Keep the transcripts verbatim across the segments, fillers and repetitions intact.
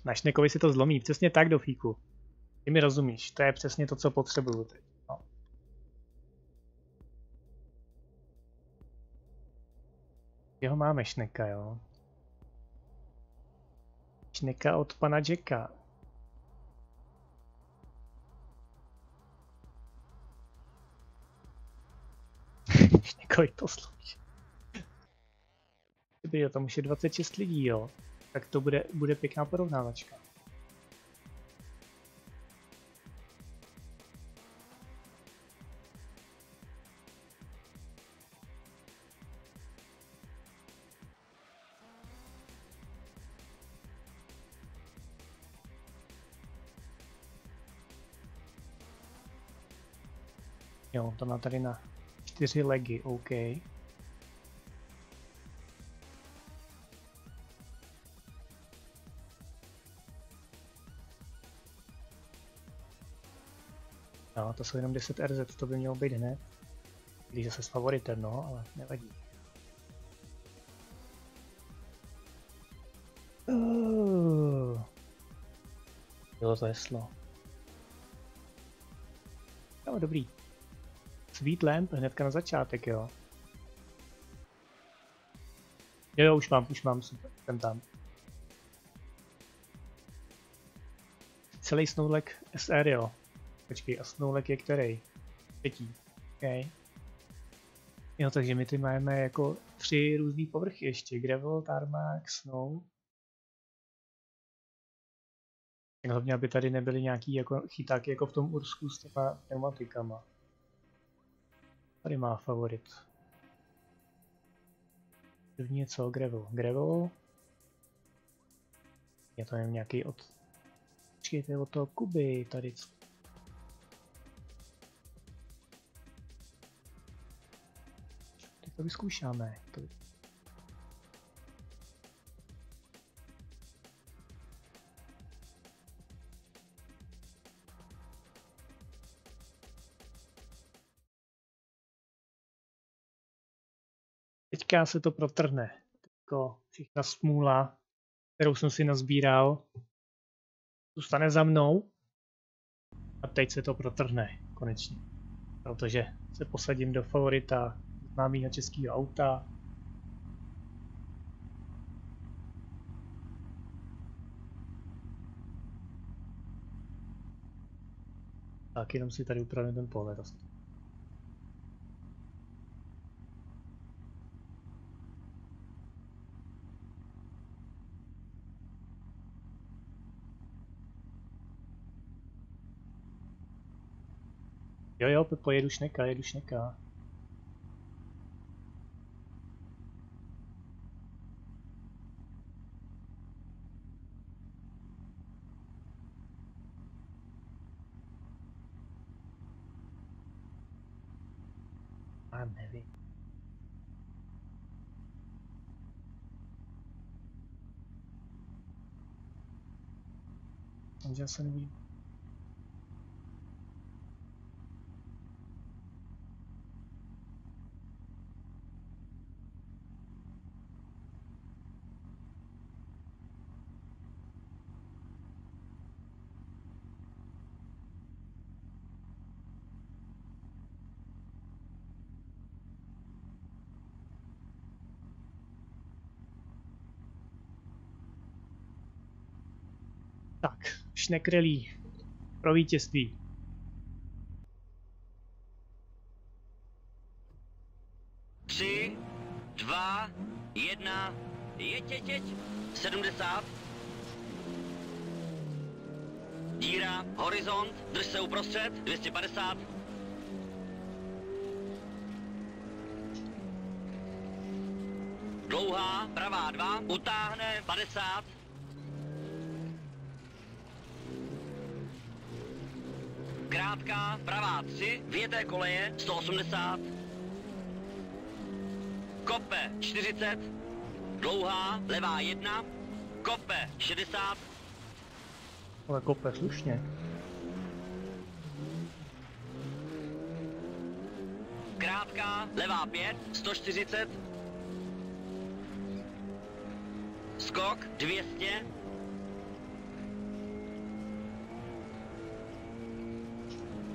Na Šnekovi si to zlomí, přesně tak do fíku. Ty mi rozumíš, to je přesně to, co potřebuju teď. No. Jeho máme Šneka, jo. Šneka od pana Jacka. Šnekovi to zlomíš. Dobrý, tam už je dvacet šest lidí, jo. Tak to bude, bude pěkná porovnávačka. Jo, to má tady na čtyři legy, OK. No, to jsou jenom deset R Z, to by mělo být hned. Když zase s favoritem, no, ale nevadí. Uh. Bylo to heslo. Jo, dobrý. Sweet Lamp hnedka na začátek, jo. Jo, jo, už mám, už mám, super, jsem tam. Celý Snowlek S R, jo. Počkej, a Snowlek je který? Třetí. OK. Jo, takže my ty máme jako tři různý povrchy ještě. Gravel, Tarmac, Snow. Hlavně, aby tady nebyly nějaký jako chytáky jako v tom Ursku s těma pneumatikama. Tady má favorit. První je co? Gravel. Gravel. Je to jen nějaký od... Počkejte, od toho Kuby tady. Teď to vyzkoušáme. To... Teďka se to protrhne. Teďko všechna smůla, kterou jsem si nazbíral, zůstane za mnou. A teď se to protrhne konečně. Protože se posadím do favorita známého českého auta. Tak jenom si tady upravím ten pohled. Jo, jo, Pepo, jedu Šneka, jedu Šneka. A nevím. Takže se nevím. Tak, Šnek Rally pro vítězství. Tři, dva, jedna, jeď, jeď, jeď, sedmdesát. Díra, horizont, drž se uprostřed, dvě stě padesát. Dlouhá, pravá dva, utáhne, padesát. Krátká, pravá tři, vyjeté koleje, sto osmdesát. Kope, čtyřicet. Dlouhá, levá jedna. Kope, šedesát. Ale kope slušně. Krátká, levá pět, sto čtyřicet. Skok, dvě stě.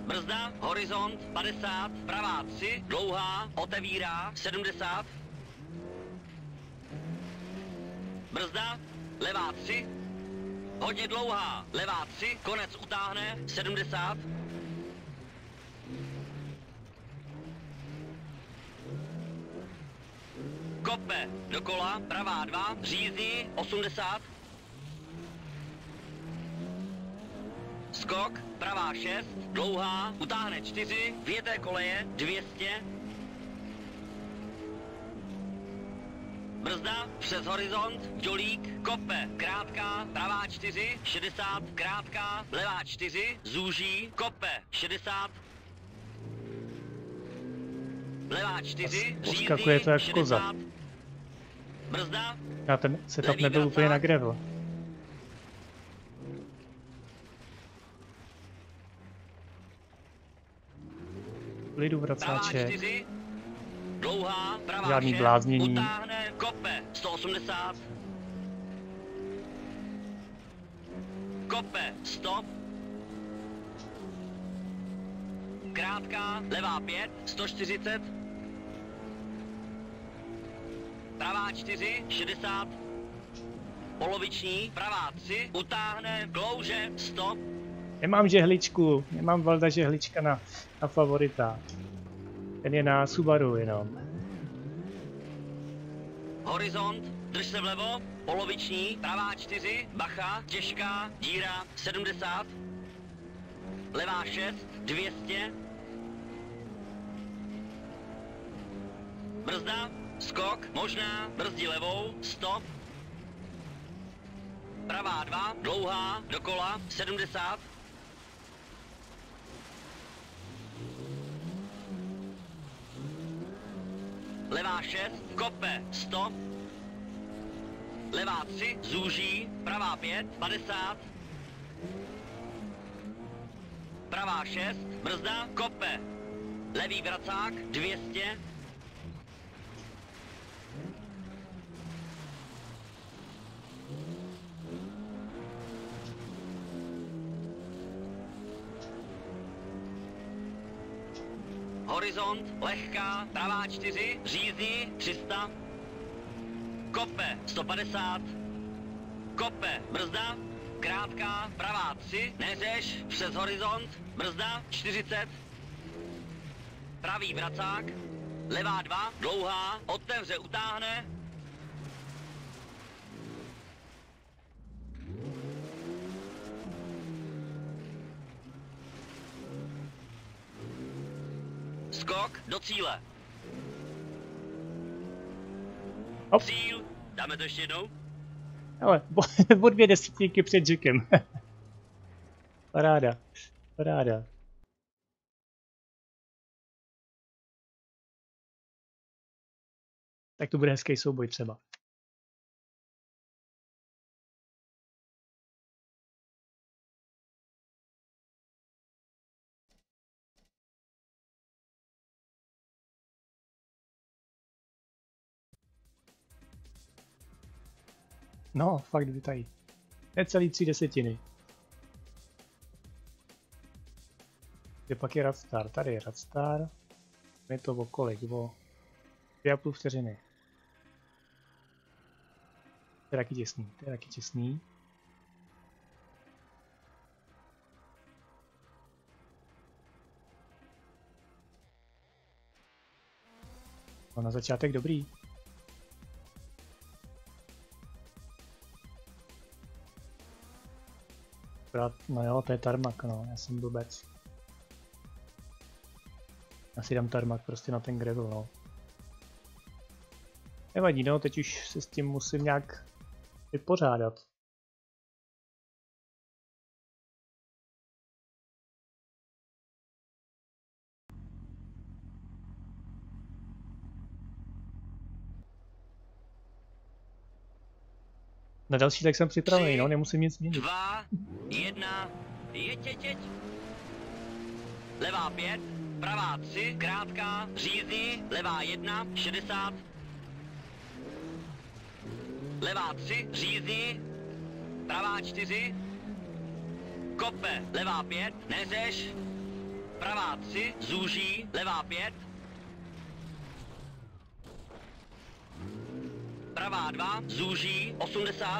brzda, horizont, padesát, pravá tři, dlouhá, otevírá, sedmdesát. Brzda, levá tři, hodně dlouhá, levá tři, konec utáhne, sedmdesát. Kope, dokola, pravá dva, řízní, osmdesát. Skok, pravá šest, dlouhá, utáhne čtyři, vyjeté koleje, dvě stě. Brzda, přes horizont, dělík, kope, krátká, pravá čtyři, šedesát, krátká, levá čtyři, zúží, kope, šedesát. Levá čtyři, řízní, Odskakuje to jak šedesát. koza. Brzda, Já ten setup levý nebyl vracák. úplně na gravel. Klidu pravá vracáče. čtyři, dlouhá, pravá Žádný šest, bláznění. utáhne, kope, sto osmdesát. Kope, stop. Krátká, levá pět, sto čtyřicet. Pravá čtyři, šedesát. Poloviční, pravá tři, utáhne, klouže, stop. Nemám žehličku, nemám valda žehlička na, na favorita. Ten je na Subaru jenom. Horizont, drž se vlevo, poloviční, pravá čtyři, bacha, těžká, díra, sedmdesát. Levá šest, dvě stě. Brzda, skok, možná, brzdí levou, stop. Pravá dva, dlouhá, dokola, sedmdesát. Levá šest, kope, stop. Levá tři, zúží, pravá pět, padesát. Pravá šest, brzda, kope. Levý vracák, dvě stě. Horizont, lehká, pravá čtyři, řízní, tři sta. Kope, sto padesát. Kope, brzda, krátká, pravá tři, neřeš, přes horizont, brzda, čtyřicet. Pravý vracák, levá dva, dlouhá, otevře, utáhne. Skok do cíle. Hop. Cíl, dáme to ještě jednou. Ale o dvě desetinky před Jackem. Paráda, paráda. Tak to bude hezký souboj třeba. No, fakt vítají. Necelý tři desetiny. Kde pak je Radstar? Tady je Radstar. Je to o kolik? O dvě a půl vteřiny. To je taky těsný, to je taky těsný. No, na začátek dobrý. No jo, to je tarmak, no, já jsem blbec. Já si dám tarmak prostě na ten gravel, no. Nevadí, no, teď už se s tím musím nějak vypořádat. Na další tak jsem připravený, Tři, no, nemusím nic změnit. Dva, jedna, jeď, jeď, jeď. Levá pět, pravá tři, krátká, řízní, levá jedna, šedesát. Levá tři, řízní, pravá čtyři. Kope, levá pět, neřeš. pravá tři, zúží, levá pět. Pravá dva, zúží, osmdesát.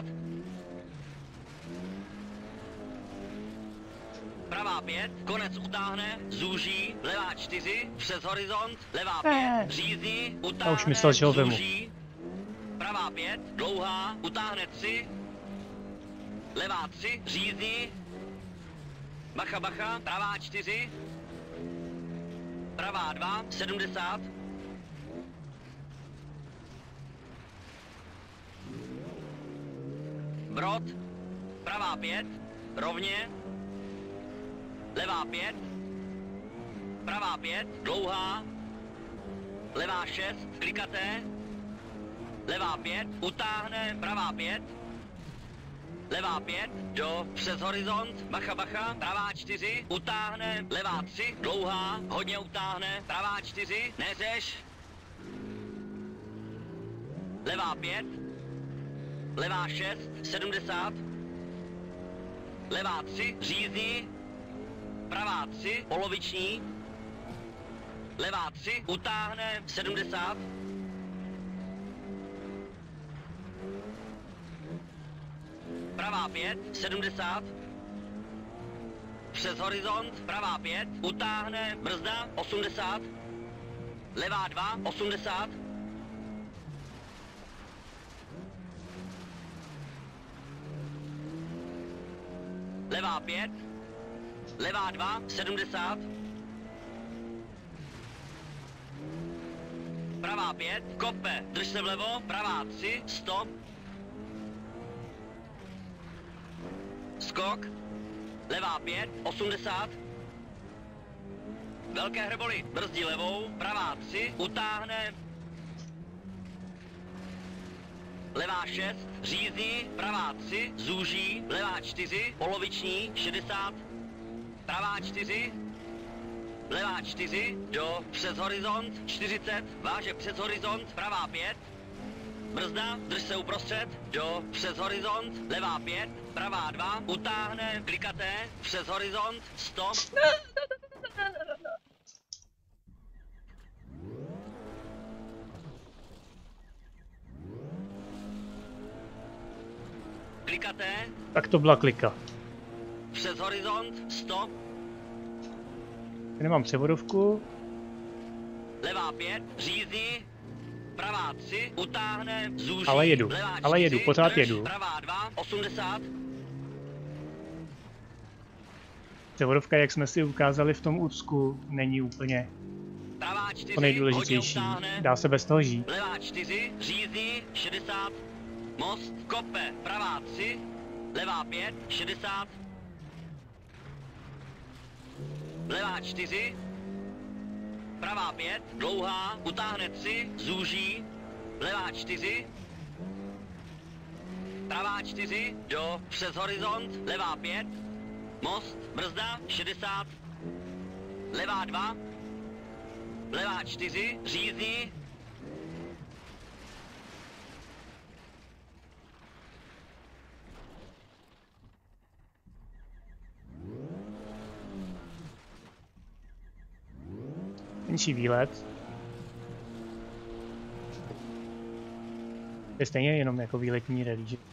Pravá pět, konec utáhne, zúží, levá čtyři, přes horizont, levá pět, řízní, utáhne, už myslel, že ho vemu. zúží. Pravá pět, dlouhá, utáhne tři. Levá tři, řízní. Bacha, bacha, pravá čtyři. Pravá dva, sedmdesát. Brod, pravá pět, rovně. Levá pět. Pravá pět, dlouhá. Levá šest, klikaté. Levá pět, utáhne, pravá pět. Levá pět, do, přes horizont, bacha, bacha, pravá čtyři, utáhne, levá tři, dlouhá, hodně utáhne, pravá čtyři, neřeš. Levá pět, levá šest, sedmdesát. Levá tři, řízní. Pravá tři, poloviční. Levá tři, utáhne, sedmdesát. Pravá pět, sedmdesát. Přes horizont, pravá pět, utáhne, brzda, osmdesát. Levá dva, osmdesát. Levá pět, levá dva, sedmdesát. Pravá pět, kope, drž se vlevo, pravá tři, stop. Skok, levá pět, osmdesát. Velké hrboly, brzdí levou, pravá tři, utáhne. Levá šest, řízní, pravá tři, zúží, levá čtyři, poloviční, šedesát. Pravá čtyři, levá čtyři, do, přes horizont, čtyřicet, váže přes horizont, pravá pět. Brzda, drž se uprostřed, do, přes horizont, levá pět, pravá dva, utáhne, klikaté, přes horizont, stop. Klikaté. Tak to byla klika. Přes horizont, stop. Nemám převodovku. Levá pět, řízní. Pravá tři, utáhne, zúží. Ale jedu, levá čtyři, ale jedu, pořád drž, jedu. Pravá dva, osmdesát. Převodovka, jak jsme si ukázali v tom úcku, není úplně Pravá čtyři, to nejdůležitější. Dá se bez toho žít. Levá čtyři, řízní, šedesát. Most, kope, pravá tři. Levá pět, šedesát. Levá čtyři. Pravá pět, dlouhá, utáhne tři, zúží. Levá čtyři. Pravá čtyři, do, přes horizont, levá pět. Most, brzda, šedesát. Levá dva. Levá čtyři, řízní. Menší výlet. Je stejně jenom jako výletní rally, že?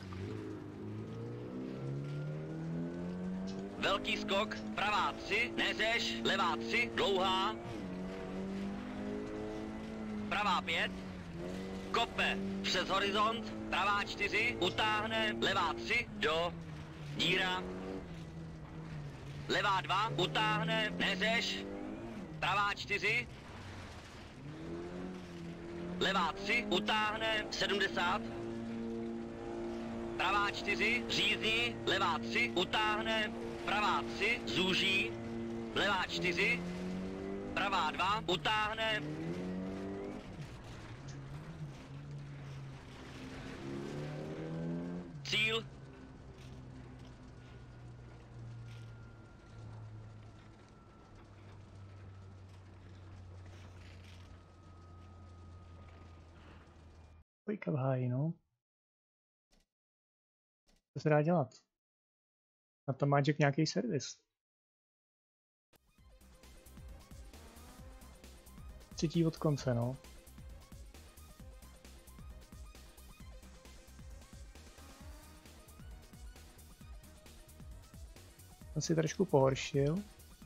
Velký skok, pravá tři, neřeš, levá tři, dlouhá. Pravá pět, kope, přes horizont, pravá čtyři, utáhne, levá tři, do, díra. Levá dva, utáhne, neřeš, pravá čtyři. Levá tři, utáhne, sedmdesát. Pravá čtyři, řízní, levá tři, utáhne, pravá tři, zúží, levá čtyři, pravá dva, utáhne. Cíl. Pojďka v háji, no. Co se dá dělat? Na to má Jack nějaký servis. třetí od konce, no. Jsem si trošku pohoršil.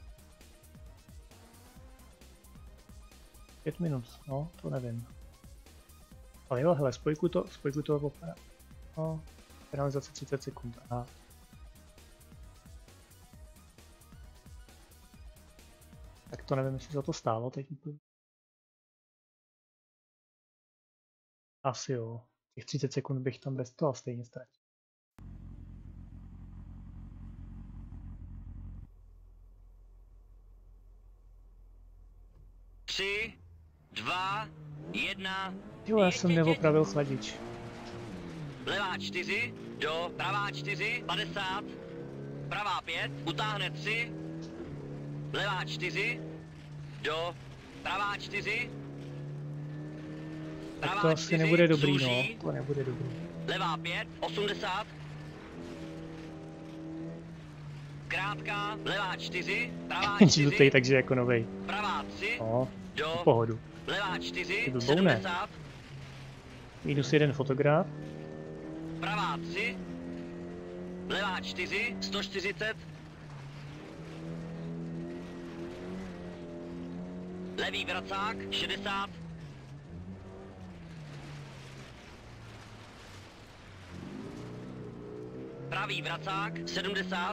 Pět minut, no, to nevím. Ale jo, hele, spojku to, spojku to opera. No, penalizace třicet sekund, aha. Tak to nevím, jestli za to stálo teď. Asi jo. Těch třicet sekund bych tam bez toho stejně ztratil. Tři, dva, jedna. Jo, já jsem neopravil chladič. Levá čtyři, do, pravá čtyři, padesát, pravá pět, utáhne tři, levá čtyři, do, pravá čtyři, tak to asi nebude dobrý, zůží, no, to nebude dobrý. Levá pět, osmdesát, krátká, levá čtyři, pravá čtyři, takže jako novej. Pravá tři, no, do, pohodu. Levá čtyři, sedmdesát. Minus jeden fotograf. Pravá tři, levá čtyři, sto čtyřicet. Levý vracák, šedesát. Pravý vracák, sedmdesát.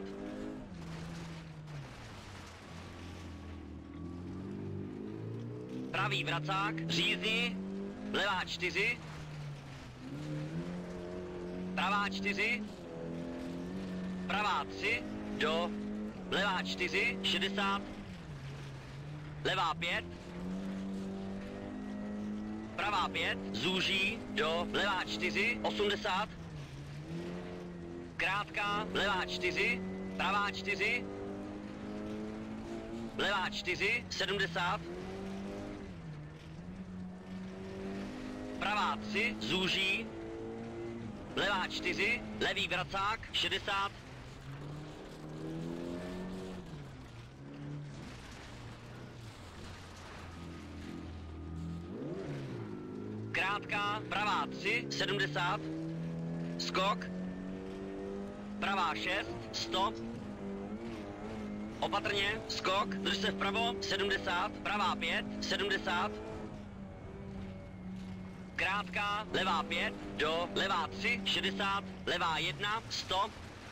Pravý vracák, řízní, levá čtyři. Pravá čtyři. Pravá tři, do, levá čtyři, šedesát. Levá pět. Pravá pět, zúží, do, levá čtyři, osmdesát. Krátká, levá čtyři, pravá čtyři. Levá čtyři, sedmdesát. Pravá tři, zúží. Levá čtyři, levý vracák, šedesát. Krátká, pravá tři, sedmdesát. Skok. Pravá šest, sto. Opatrně, skok, drž se vpravo, sedmdesát. Pravá pět, sedmdesát. Krátká, levá pět, do, levá tři, šedesát, levá jedna, sto.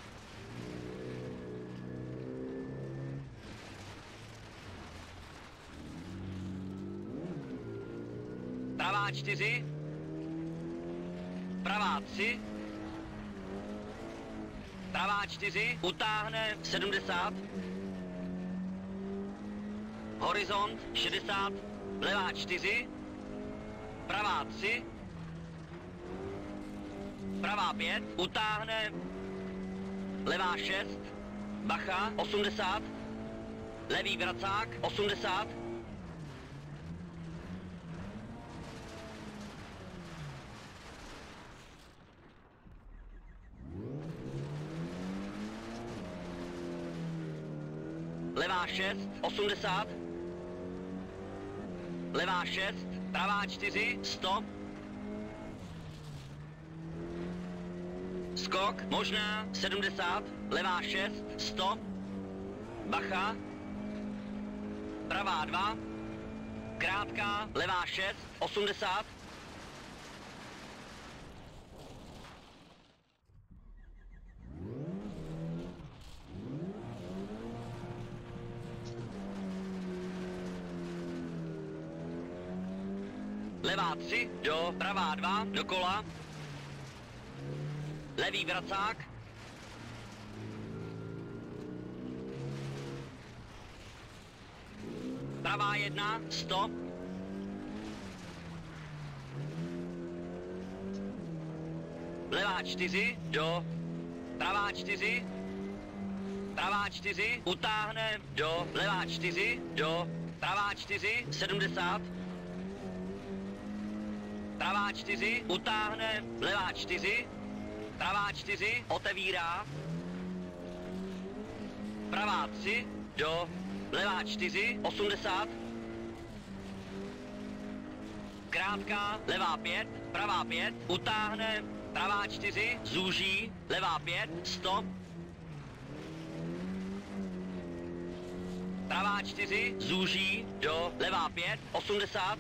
Pravá čtyři, pravá tři, pravá čtyři, utáhne, sedmdesát. Horizont, šedesát, levá čtyři. Pravá tři, pravá pět, utáhne, levá šest, bacha, osmdesát, levý vracák, osmdesát, levá šest, osmdesát, levá šest, pravá čtyři, sto. Skok, možná, sedmdesát, levá šest, sto. Bacha. Pravá dva. Krátká, levá šest, osmdesát. Levá tři, do, pravá dva, dokola. Levý vracák. Pravá jedna, sto. Levá čtyři, do, pravá čtyři. Pravá čtyři, utáhne, do, levá čtyři, do, pravá čtyři, sedmdesát. Pravá čtyři, utáhne, levá čtyři, pravá čtyři, otevírá. Pravá tři, do, levá čtyři, osmdesát. krátká, levá pět, pravá pět, utáhne, pravá čtyři, zúží, levá pět, stop. Pravá čtyři, zúží, do, levá pět, osmdesát.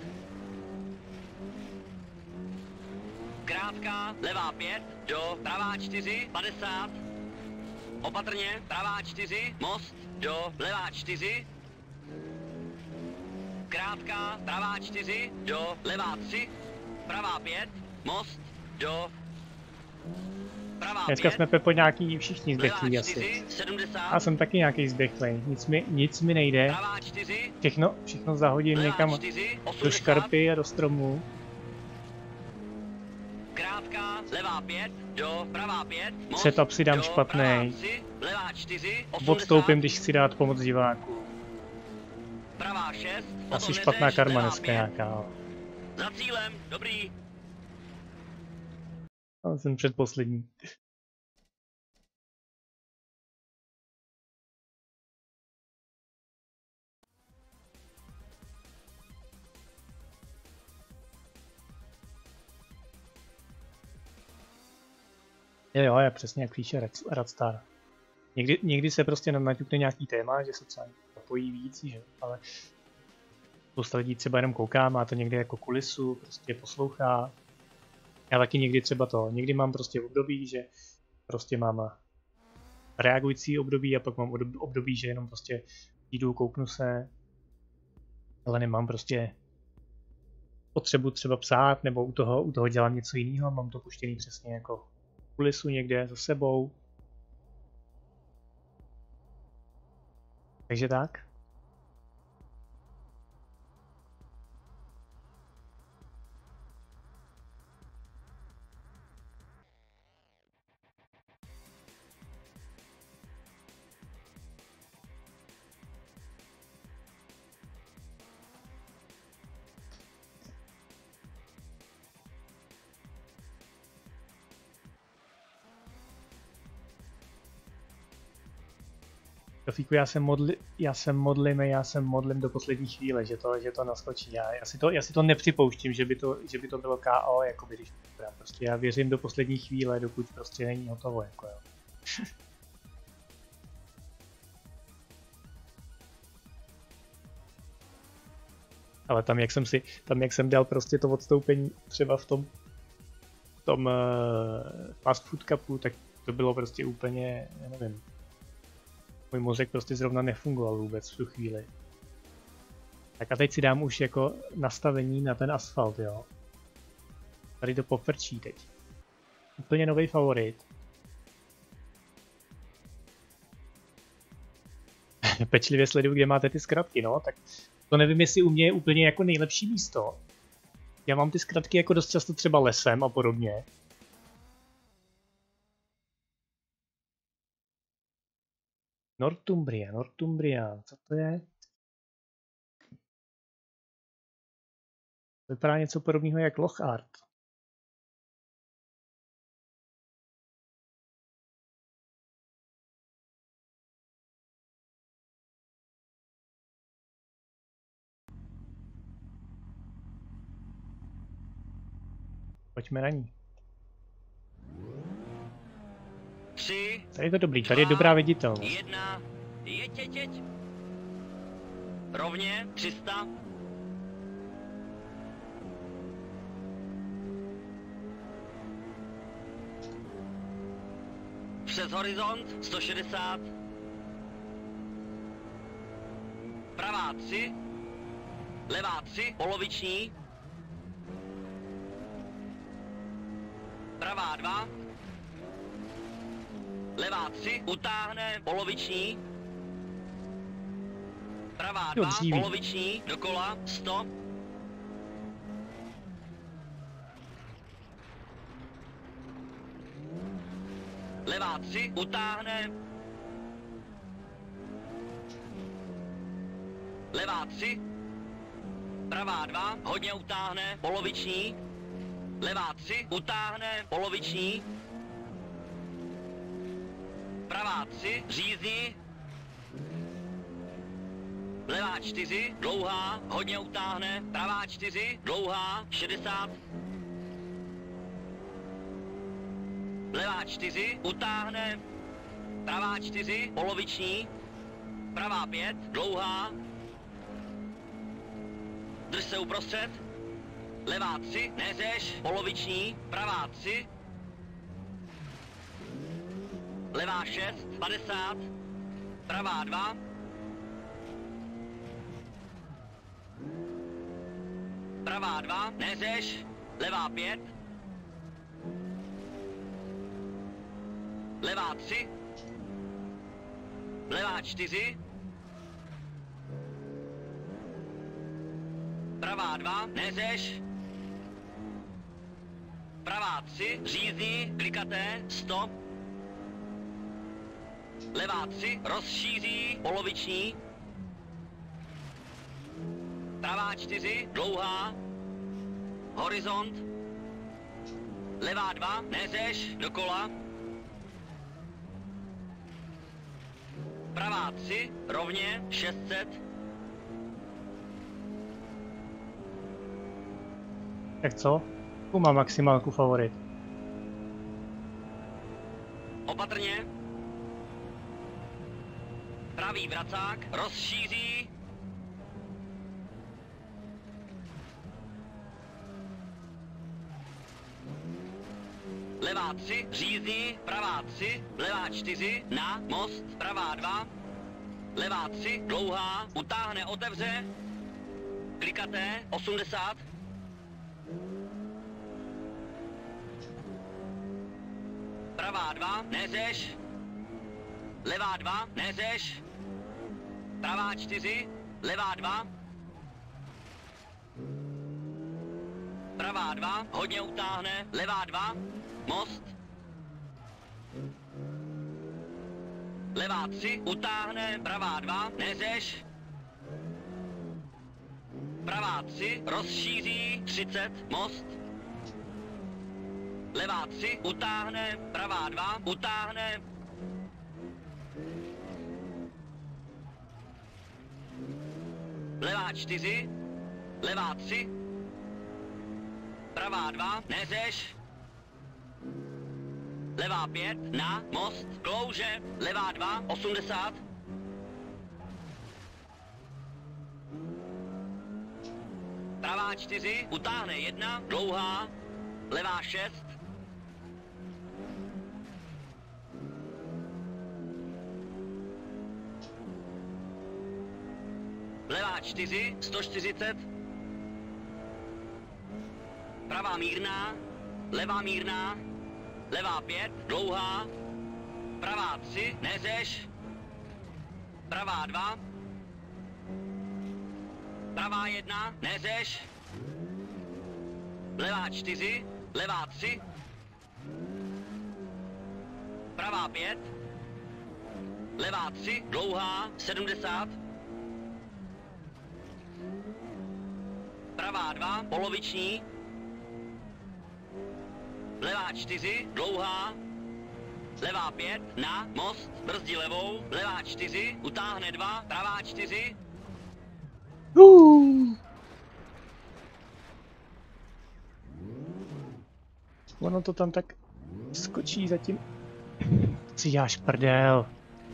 Krátká, levá pět, do, pravá čtyři, padesát. Opatrně, pravá čtyři, most, do, levá čtyři. Krátká, pravá čtyři, do, levá tři, pravá pět, most, do, pravá Dneska pět, jsme Pepo nějaký všichni levá zdechlí asi. čtyři, sedmdesát, Já jsem taky nějaký zdechlej, nic mi, nic mi nejde. pravá čtyři, Všechno, všechno zahodím levá někam čtyři, do osmdesát, škarpy a do stromu. krátká, levá pět, do, pravá pět, most, Setup si dám do, špatnej. pravá tři, levá čtyři, osmdesát, Odstoupím, když chci dát pomoc diváků. pravá šest, Asi potom špatná neřeš, karma levá dneska pět, nějaká. ale- za cílem, dobrý. ale jsem předposlední. Jo, jo, je přesně jak píše Red- Radstar. Někdy, někdy se prostě naťukne nějaký téma, že se třeba zapojí víc, že? Ale spousta lidí třeba jenom kouká, má to někde jako kulisu, prostě poslouchá. Já taky někdy třeba to, někdy mám prostě období, že prostě mám reagující období a pak mám období- období, že jenom prostě jdu, kouknu se, ale nemám prostě potřebu třeba psát, nebo u toho, u toho dělám něco jiného, mám to puštěný přesně jako kulisu někde za sebou. Takže tak. Rafíku, já se modli, já se modlím, já se modlím do poslední chvíle, že to, že to naskočí. Já, já, si to, já si to nepřipouštím, že by to, že by to bylo K O, jako když prostě já věřím do poslední chvíle, dokud prostě není hotovo, jako jo. Ale tam jak jsem si, tam jak jsem dal prostě to odstoupení třeba v tom, v tom uh, fast food cupu, tak to bylo prostě úplně, já nevím. Můj mozek prostě zrovna nefungoval vůbec v tu chvíli. Tak a teď si dám už jako nastavení na ten asfalt, jo. Tady to pofrčí teď. Úplně nový favorit. Pečlivě sleduju, kde máte ty zkratky, no, tak to nevím, jestli u mě je úplně jako nejlepší místo. Já mám ty zkratky jako dost často třeba lesem a podobně. Northumbria, Northumbria, co to je? Vypadá něco podobného jak Lockhart. Pojďme na ní. Tři, Tady je to dobrý, tady je dva, dobrá viditelnost. jedna, jeď, jeď, jeď. Rovně, tři sta. Přes horizont, sto šedesát. Pravá tři, levá tři, poloviční. Pravá dva. Levá tři, utáhne, poloviční. Pravá Jo, dva, dříví. poloviční, dokola, sto. Levá tři, utáhne. Levá tři. Pravá dva, hodně utáhne, poloviční. Levá tři, utáhne, poloviční. Pravá tři, řízní. levá čtyři, dlouhá, hodně utáhne, pravá čtyři, dlouhá, šedesát. Levá čtyři, utáhne, pravá čtyři, poloviční, pravá pět, dlouhá, drž se uprostřed, levá tři, neřeš, poloviční, pravá tři, levá šest, padesát, pravá dva, pravá dva, neřeš, levá pět, levá tři, levá čtyři, pravá dva, neřeš, pravá tři, řízí, klikaté, stop, levá tři, rozšíří, poloviční, pravá čtyři, dlouhá, horizont, levá dva, neřeš, dokola, pravá tři, rovně, šest set, Tak co? Tu má maximálku favorit. opatrně, pravý vracák, rozšíří, levá tři, řízí, pravá tři, levá čtyři, na, most, pravá dva, levá tři, dlouhá, utáhne, otevře, klikaté, osmdesát, pravá dva, neřeš, levá dva, neřeš, pravá čtyři, levá dva, pravá dva, hodně utáhne, levá dva, most, levá tři, utáhne, pravá dva, neřeš, pravá tři, rozšíří, třicet, most, levá tři, utáhne, pravá dva, utáhne, levá čtyři, levá tři, pravá dva, neřeš, levá pět, na, most, klouže, levá dva, osmdesát, pravá čtyři, utáhne jedna, dlouhá, levá šest, levá čtyři, sto čtyřicet, pravá mírná, levá mírná, levá pět, dlouhá, pravá tři, neřeš, pravá dva, pravá jedna, neřeš, levá čtyři, levá tři, pravá pět, levá tři, dlouhá, sedmdesát, pravá dva, poloviční, levá čtyři, dlouhá, levá pět, na, most, brzdí levou, levá čtyři, utáhne dva, pravá čtyři, Uh. Ono to tam tak skočí zatím. Si děláš prdel.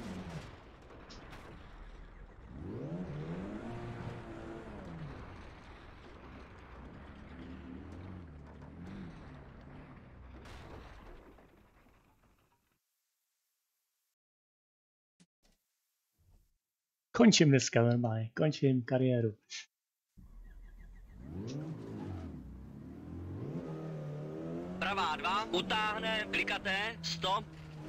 Končím dneska normálně, končím kariéru. pravá dva, utáhne, klikaté, stop,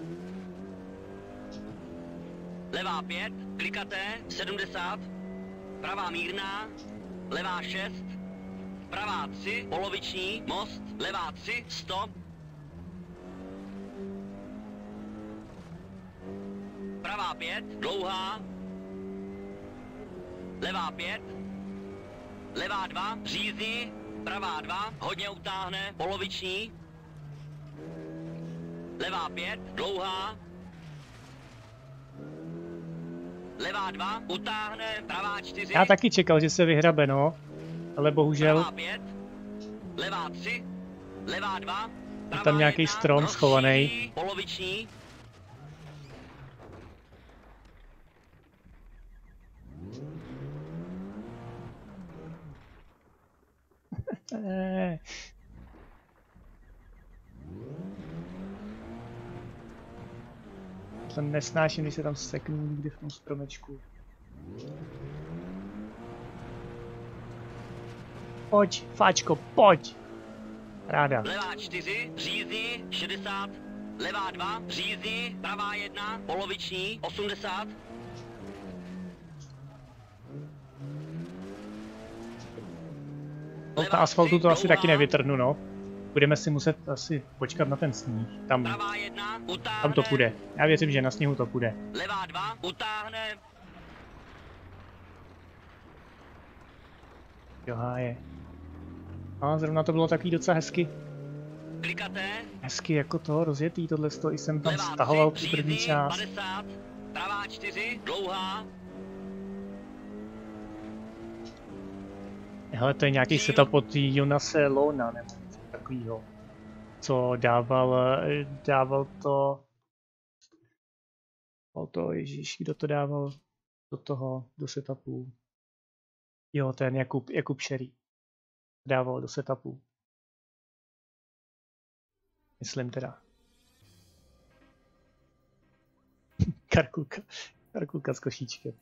levá pět, klikaté, sedmdesát, pravá mírná, levá šest, pravá tři, poloviční, most, levá tři, stop, pravá pět, dlouhá, levá pět, levá dva, řízí, pravá dva, hodně utáhne, poloviční, levá pět, dlouhá, levá dva, utáhne, pravá čtyři. Já taky čekal, že se vyhrabe, no. Ale bohužel... Pravá pět, levá tři, levá dva, je tam nějaký strom schovaný. Poloviční. Ne. To nesnáším, když se tam seknu nikdy v tom stromečku. Pojď, Fáčko, pojď! Ráda. Levá čtyři, řízní, šedesát, levá dva, řízní, pravá jedna, poloviční, osmdesát. No, na asfaltu to asi taky nevytrhnu, no. Budeme si muset asi počkat na ten sníh. Tam, jedna, utáhne, tam to půjde. Já věřím, že na sněhu to půjde. Levá dva, utáhne. Jo, je. A zrovna to bylo takový docela hezky. Klikaté. Hezky jako to rozjetý, tohle i jsem tam Levá stahoval tři, tu první řízní, část. padesát, pravá čtyři, dlouhá. Hele, to je nějaký setup od Jonase Lona nebo něco takovýho. Co dával, dával to... O to, ježíš, kdo to dával do toho, do setupu. Jo, ten Jakub, Jakub Šerý. Dával do setupu. Myslím teda. Karkulka. Karkulka s košíčkem.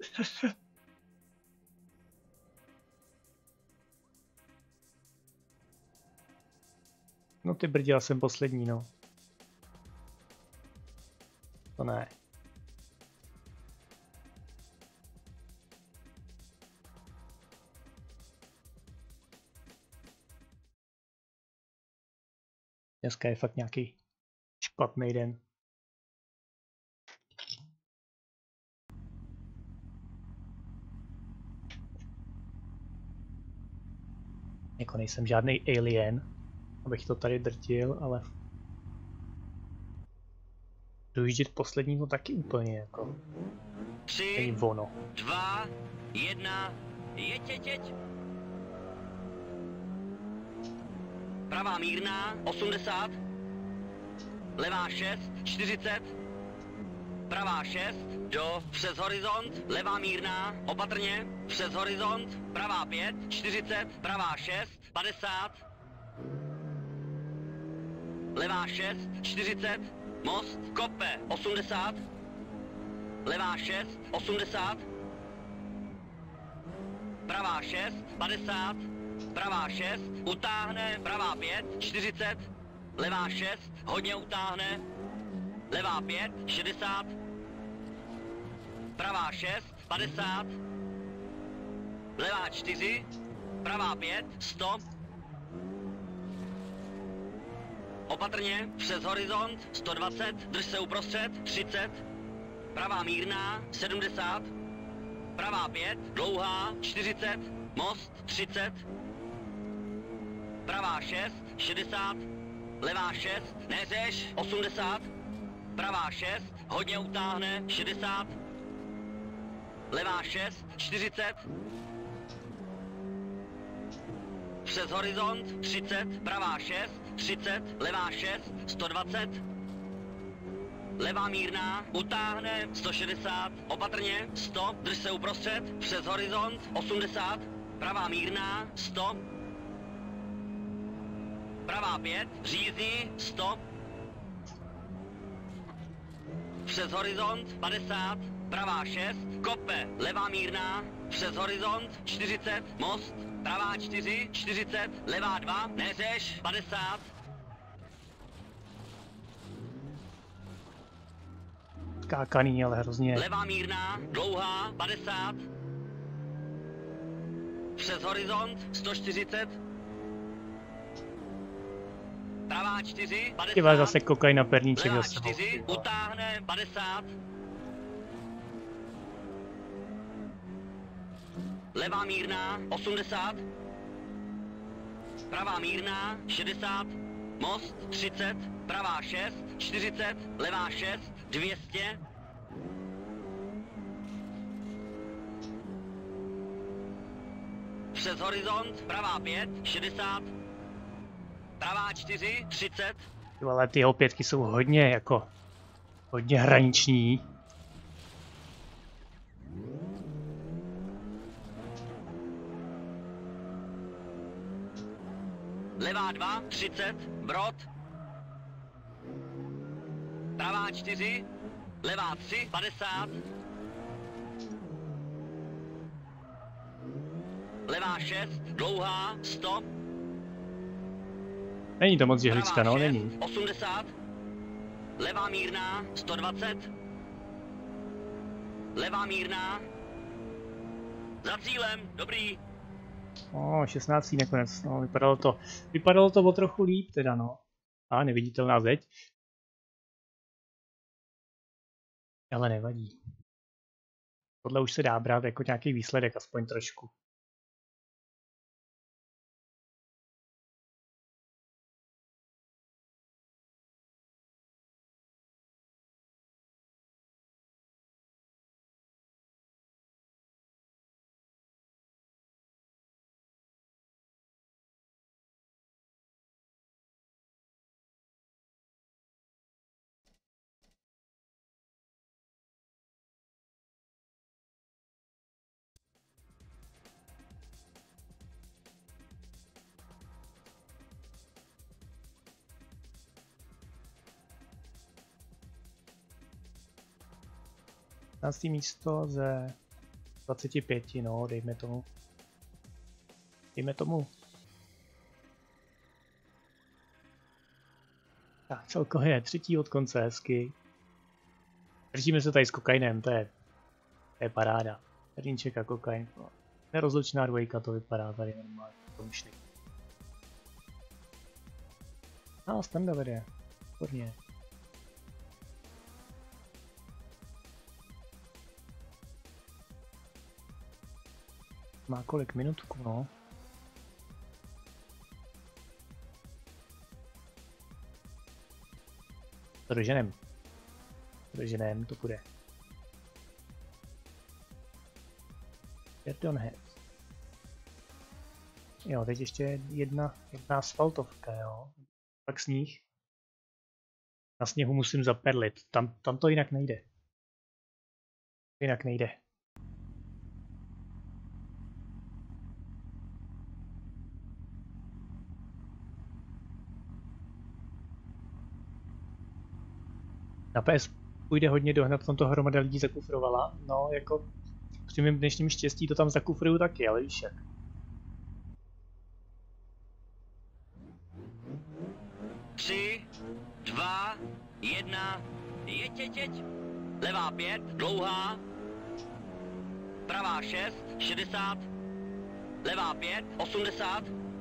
No ty brděl jsem poslední, no. To ne. Dneska je fakt nějaký špatný den. Jako nejsem žádný alien, abych to tady drtil, ale dojíždět poslední to taky úplně jako Tři, není ono. dva, jedna, jeď, jeď, jeď. Pravá mírná, osmdesát. Levá šest, čtyřicet. Pravá šest, do, přes horizont. Levá mírná, opatrně, přes horizont. Pravá pět, čtyřicet. Pravá šest, padesát. Levá šest, čtyřicet. Most, kope, osmdesát. Levá šest, osmdesát. Pravá šest, padesát. Pravá šest, utáhne, pravá pět, čtyřicet. Levá šest, hodně utáhne. Levá pět, šedesát. Pravá šest, padesát. Levá čtyři. Pravá pět, sto. Opatrně, přes horizont, sto dvacet, drž se uprostřed, třicet. Pravá mírná, sedmdesát. Pravá pět, dlouhá, čtyřicet. Most, třicet. Pravá šest, šedesát. Levá šest, neřeš, osmdesát. Pravá šest, hodně utáhne, šedesát. Levá šest, čtyřicet. Přes horizont, třicet. Pravá šest, třicet. Levá šest, sto dvacet. Levá mírná, utáhne, sto šedesát. Opatrně, sto, drž se uprostřed. Přes horizont, osmdesát. Pravá mírná, sto. Pravá pět, řízní, sto. Přes horizont, padesát. Pravá šest, kope, levá mírná. Přes horizont, čtyřicet. Most, pravá čtyři, čtyřicet. Levá dva, neřeš, padesát. Skákaný, ale hrozně. Levá mírná, dlouhá, padesát. Přes horizont, sto čtyřicet. Pravá čtyři, padesát. Tyhle zase kokaj na perníček Levá zase. čtyři, utáhne, padesát. Levá mírná, osmdesát. Pravá mírná, šedesát. Most, třicet. Pravá šest, čtyřicet. Levá šest, dvě stě. přes horizont, pravá pět, šedesát, pravá čtyři, třicet. Ale ty opětky jsou hodně jako, hodně hraniční. Levá dva, třicet, Brod. Pravá čtyři, levá tři, padesát. Levá šest, dlouhá, sto. Není to moc jehlička, no, není. osmdesát. Levá mírná, sto dvacet. Levá mírná. Za cílem, dobrý. O, šestnáct nakonec, no, vypadalo to, vypadalo to o trochu líp teda, no. A neviditelná zeď. Ale nevadí. Tohle už se dá brát jako nějaký výsledek, aspoň trošku. patnácté místo ze dvaceti pěti, no, dejme tomu. Dejme tomu. Tak, celkově třetí od konce, hezky. Držíme se tady s kokainem, to je, to je paráda. Rýnček a kokain. No. Nerozlučná dvojka, to vypadá tady normálně. Pomyšlí. A Standa vede. Výborně. Má kolik minutku, no? To doženem. To doženem, to půjde. Pardon, head. Jo, teď ještě jedna, jedna asfaltovka, jo. Pak sníh. Na sněhu musím zaperlit. Tam, tam to jinak nejde. Jinak nejde. Na P S půjde hodně dohnat, v tomto hromada lidí zakufrovala. No, jako při mým dnešním štěstí to tam zakufruju taky, ale víš jak. Tři, dva, jedna, jeď, jeď, jeď. Levá pět, dlouhá. Pravá šest, šedesát. Levá pět, osmdesát.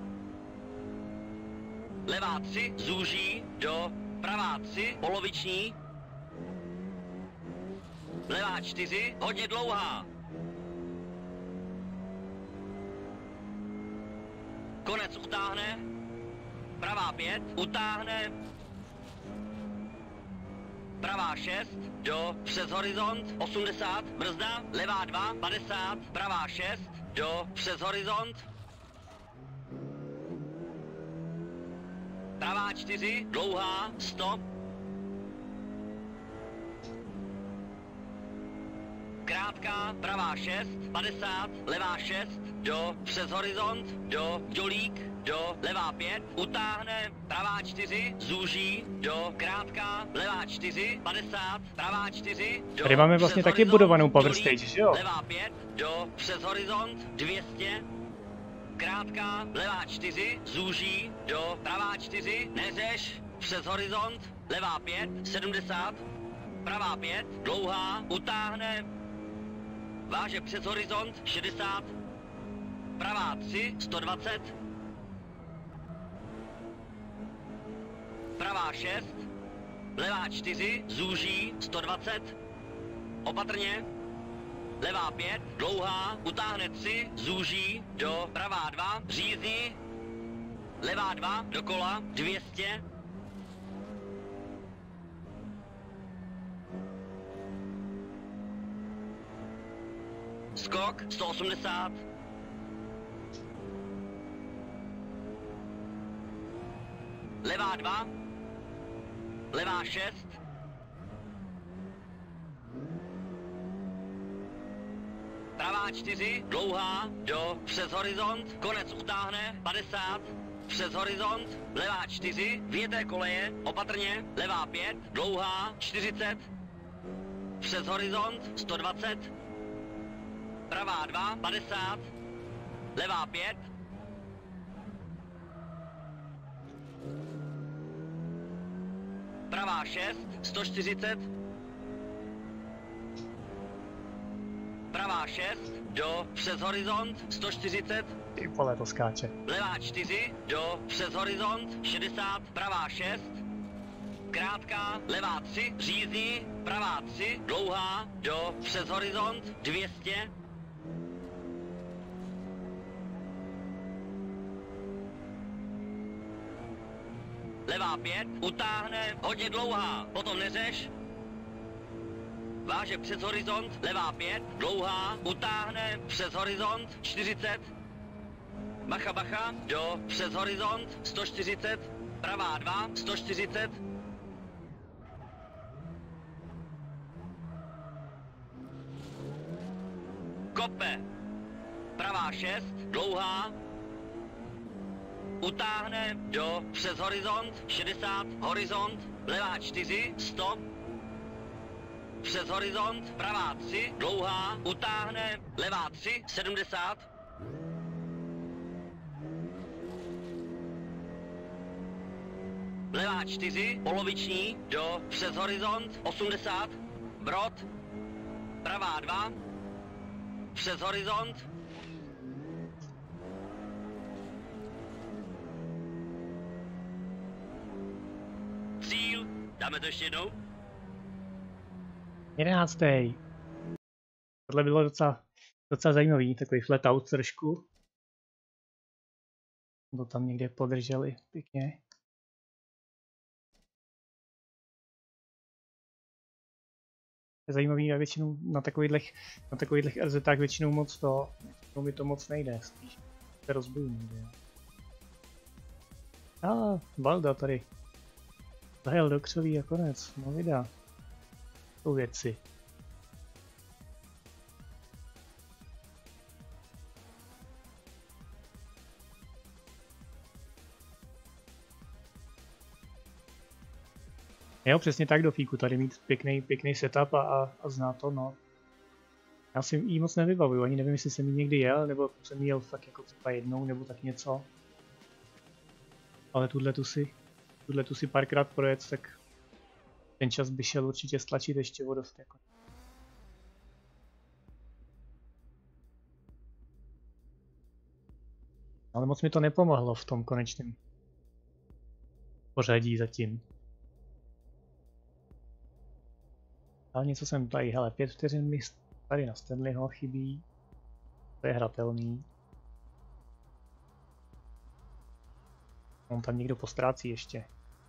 Levá tři, zúží do pravá tři, poloviční. Levá čtyři, hodně dlouhá. Konec utáhne. Pravá pět, utáhne. Pravá šest, do přes horizont, osmdesát, brzda. Levá dva, padesát, pravá šest, do přes horizont. Pravá čtyři, dlouhá, sto. Krátká, pravá šest, padesát, levá šest, do přes horizont, do dolík, do levá pět, utáhne, pravá čtyři, zúží, do krátká, levá čtyři, padesát, pravá čtyři, do tady máme vlastně taky horizont, budovanou power dolík, stage, že jo? Levá pět, do přes horizont, dvě stě, krátká, levá čtyři, zúží, do pravá čtyři, neřeš, přes horizont, levá pět, sedmdesát, pravá pět, dlouhá, utáhne, váže přes horizont, šedesát, pravá tři, sto dvacet, pravá šest, levá čtyři, zúží, sto dvacet, opatrně, levá pět, dlouhá, utáhne tři, zúží, do pravá dva, řízní, levá dva, dokola, dvě stě, skok, sto osmdesát, pravá dva, levá šest, pravá čtyři, dlouhá, do, přes horizont, konec utáhne, padesát, přes horizont, levá čtyři, vyjeté koleje, opatrně, levá pět, dlouhá, čtyřicet, přes horizont, sto dvacet, pravá dva, padesát, levá pět, pravá šest, sto čtyřicet, pravá šest, do, přes horizont, sto čtyřicet, Ty vole, to skáče. levá čtyři, do, přes horizont, šedesát, pravá šest, krátká, levá tři, řízní, pravá tři, dlouhá, do, přes horizont, dvě stě, levá pět, utáhne, hodně dlouhá, potom neřeš, váže přes horizont, levá pět, dlouhá, utáhne, přes horizont, čtyřicet, bacha bacha, do, přes horizont, sto čtyřicet, pravá dva, sto čtyřicet, kope, pravá šest, dlouhá, utáhne, do, přes horizont, šedesát, horizont, levá čtyři, sto, přes horizont, pravá tři, dlouhá, utáhne, levá tři, sedmdesát, levá čtyři, poloviční, do, přes horizont, osmdesát, brod, pravá dva, přes horizont, cíl, dáme to ještě jednou, Jedenáctý. Tohle bylo docela, docela zajímavý, takový flat out trošku. To tam někde podrželi pěkně. Je zajímavý, a většinou na takovýchhle, na takovýchhle er zetách většinou moc to, většinou mi to moc nejde, spíš se rozbiju někde. A ah, Balda tady zajel do křoví a konec, no vydá. Jsou věci. Jo, přesně tak do fíku, tady mít pěkný, pěkný setup a, a, a zná to, no. Já si ji moc nevybavuju, ani nevím, jestli jsem ji někdy jel, nebo jsem ji jel fakt jako třeba jednou, nebo tak něco. Ale tuhle tu si, tuhle tu si párkrát projet, tak ten čas by šel určitě stlačit ještě o dost jako. Ale moc mi to nepomohlo v tom konečném pořadí zatím. Ale něco jsem tady, hele, pět vteřin mi tady na Stanleyho chybí. To je hratelný. On tam někdo postrácí ještě.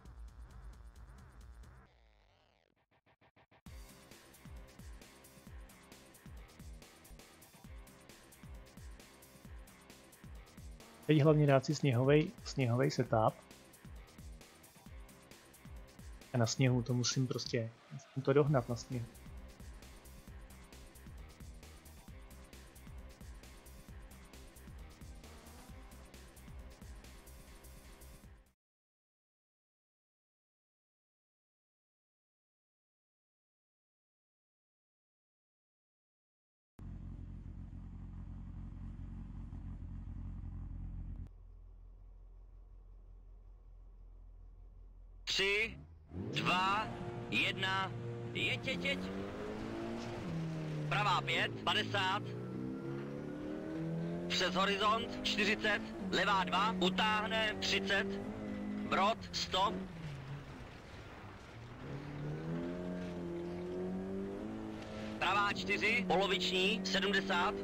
Teď hlavně dát si sněhovej, sněhovej setup. A na sněhu to musím prostě, musím to dohnat na sněhu. tři, dva, jedna, jeď, jeď, jeď. Pravá pět, padesát. Přes horizont, čtyřicet. Levá dva, utáhne, třicet. Brod, sto. Pravá čtyři, poloviční, sedmdesát.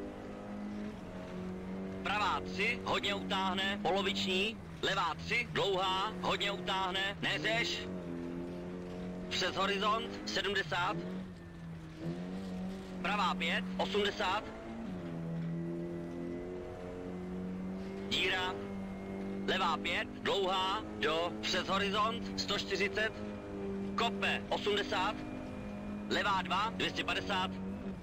Pravá tři, hodně utáhne, poloviční. Levá tři, dlouhá, hodně utáhne, neřeš. Přes horizont, sedmdesát. Pravá pět, osmdesát. Díra. levá pět, dlouhá, do, přes horizont, sto čtyřicet, kope, osmdesát, levá dva, dvě stě padesát,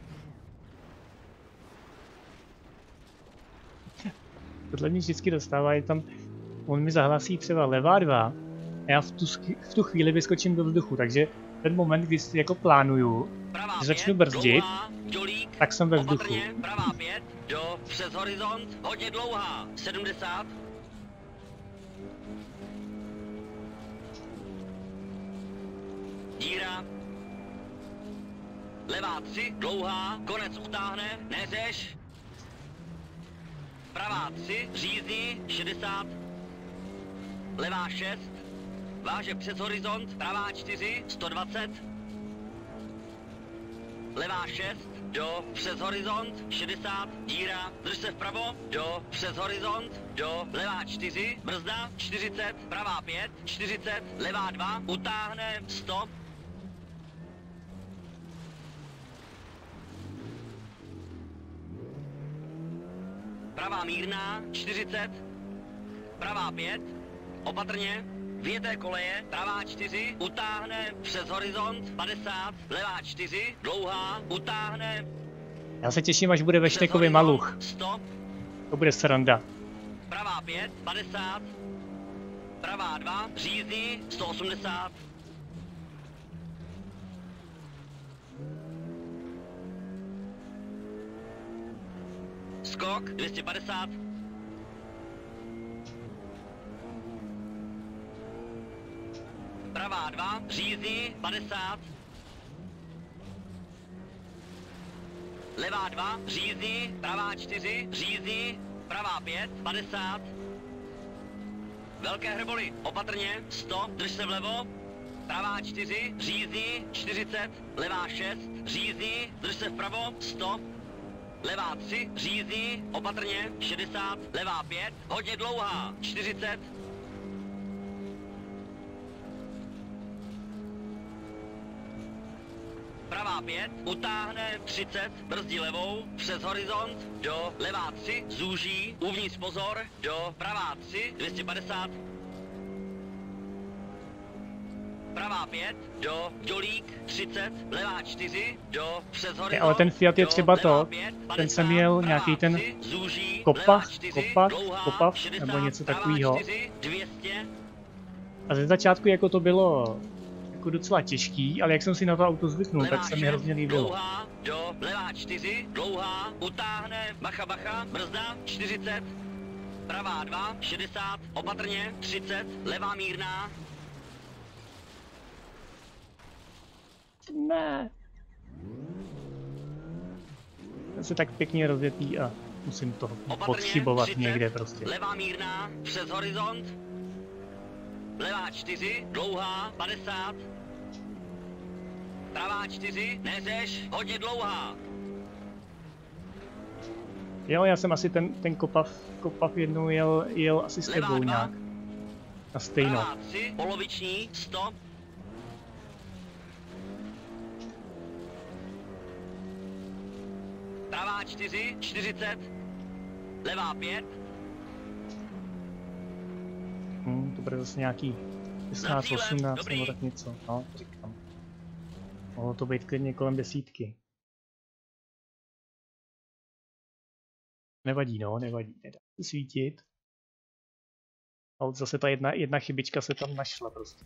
Tohle mě vždycky dostává, je tam, on mi zahlásí třeba levá dva a já v tu, v tu chvíli vyskočím do vzduchu, takže ten moment, kdy si jako plánuju, pravá že začnu pět, brzdit, dlouhá, dělík, tak jsem ve vzduchu. opatrně, pravá pět, do, přes horizont, hodně dlouhá, sedmdesát, díra, levá tři, dlouhá, konec utáhne, neřeš, pravá tři, řízní, šedesát, levá šest, váže přes horizont, pravá čtyři, sto dvacet, levá šest, do, přes horizont, šedesát, díra, drž se vpravo, do, přes horizont, do, levá čtyři, brzda, čtyřicet, pravá pět, čtyřicet, levá dva, utáhne, sto, pravá mírná, čtyřicet, pravá pět, opatrně, vyjeté koleje, pravá čtyři, utáhne, přes horizont, padesát, levá čtyři, dlouhá, utáhne, Já se těším, až bude ve přes Štekově horizont, maluch. sto, To bude sranda. pravá pět, padesát, pravá dva, řízní, sto osmdesát, skok, dvě stě padesát, pravá dva, řízní, padesát, levá dva, řízní, pravá čtyři, řízní, pravá pět, padesát, velké hrboly, opatrně, sto, drž se vlevo, pravá čtyři, řízní, čtyřicet, levá šest, řízní, drž se vpravo, sto, levá tři, řízní, opatrně, šedesát, levá pět, hodně dlouhá, čtyřicet, pravá pět, utáhne, třicet, brzdí levou, přes horizont, do, levá tři, zúží, uvnitř pozor, do, pravá tři, dvě stě padesát, pravá pět, do, dělík, třicet, levá čtyři, do, přes horizont, Ale ten Fiat je do, třeba to, levá pět, ten padesát, jsem měl pravá nějaký ten tři, zúží, kopav, levá čtyři, kopav, dlouhá, kopav, šedesát, nebo něco pravá takovýho. čtyři, dvě stě, A ze začátku jako to bylo jako docela těžký, ale jak jsem si na to auto zvyknul, levá tak se mi šest, hrozně líbilo. dlouhá, do, levá čtyři, dlouhá, utáhne, bacha, bacha, brzda, čtyřicet, pravá dva, šedesát, opatrně, třicet, levá mírná, Ne. Ten se tak pěkně rozjetý a musím to opatrně, podchybovat třicet, někde prostě. levá mírná, přes horizont, levá čtyři, dlouhá, padesát, pravá čtyři, neřeš, hodně dlouhá, Jo, já jsem asi ten, ten kopav, kopav jednou jel, jel asi s levá tebou dva, nějak. Na stejno. pravá tři, poloviční, sto, pravá čtyři, čtyřicet, levá pět, Hm, to bude zase nějaký šestnáct, cílem, osmnáct dobrý. nebo tak něco. No, to říkám. Mohlo to být klidně kolem desítky. Nevadí, no, nevadí. Nedá se svítit. A zase ta jedna, jedna chybička se tam našla prostě.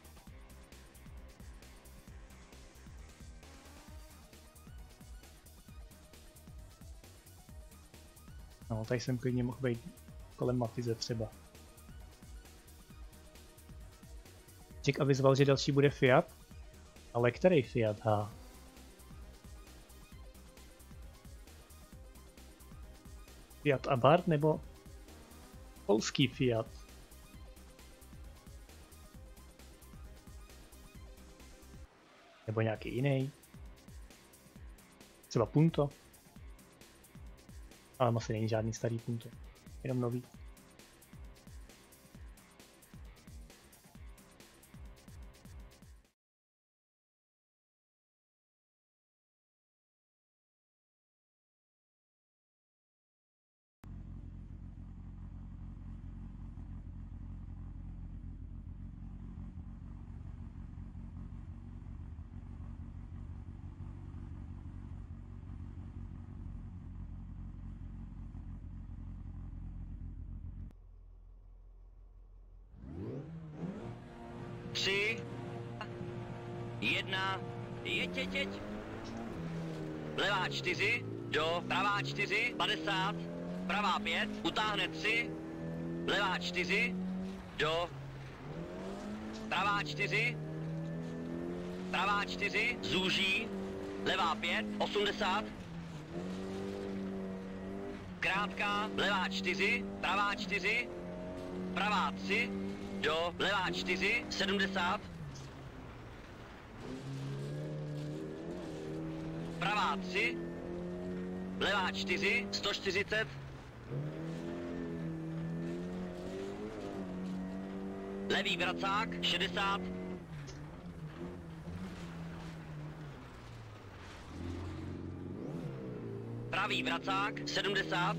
No, tady jsem klidně mohl být kolem Matize třeba. Ček avizoval, že další bude Fiat. Ale který Fiat, ha? Fiat Abarth nebo polský Fiat? Nebo nějaký jiný? Třeba Punto? Ale asi není žádný starý Punto, jenom nový. tři, jedna, jeď, jeď, jeď. Levá čtyři, do, pravá čtyři, padesát, pravá pět, utáhne tři, levá čtyři, do, pravá čtyři, pravá čtyři, zúží, levá pět, osmdesát, krátká, levá čtyři, pravá čtyři, pravá tři, do, levá čtyři, sedmdesát, pravá tři, levá čtyři, sto čtyřicet, levý vracák, šedesát, pravý vracák, sedmdesát,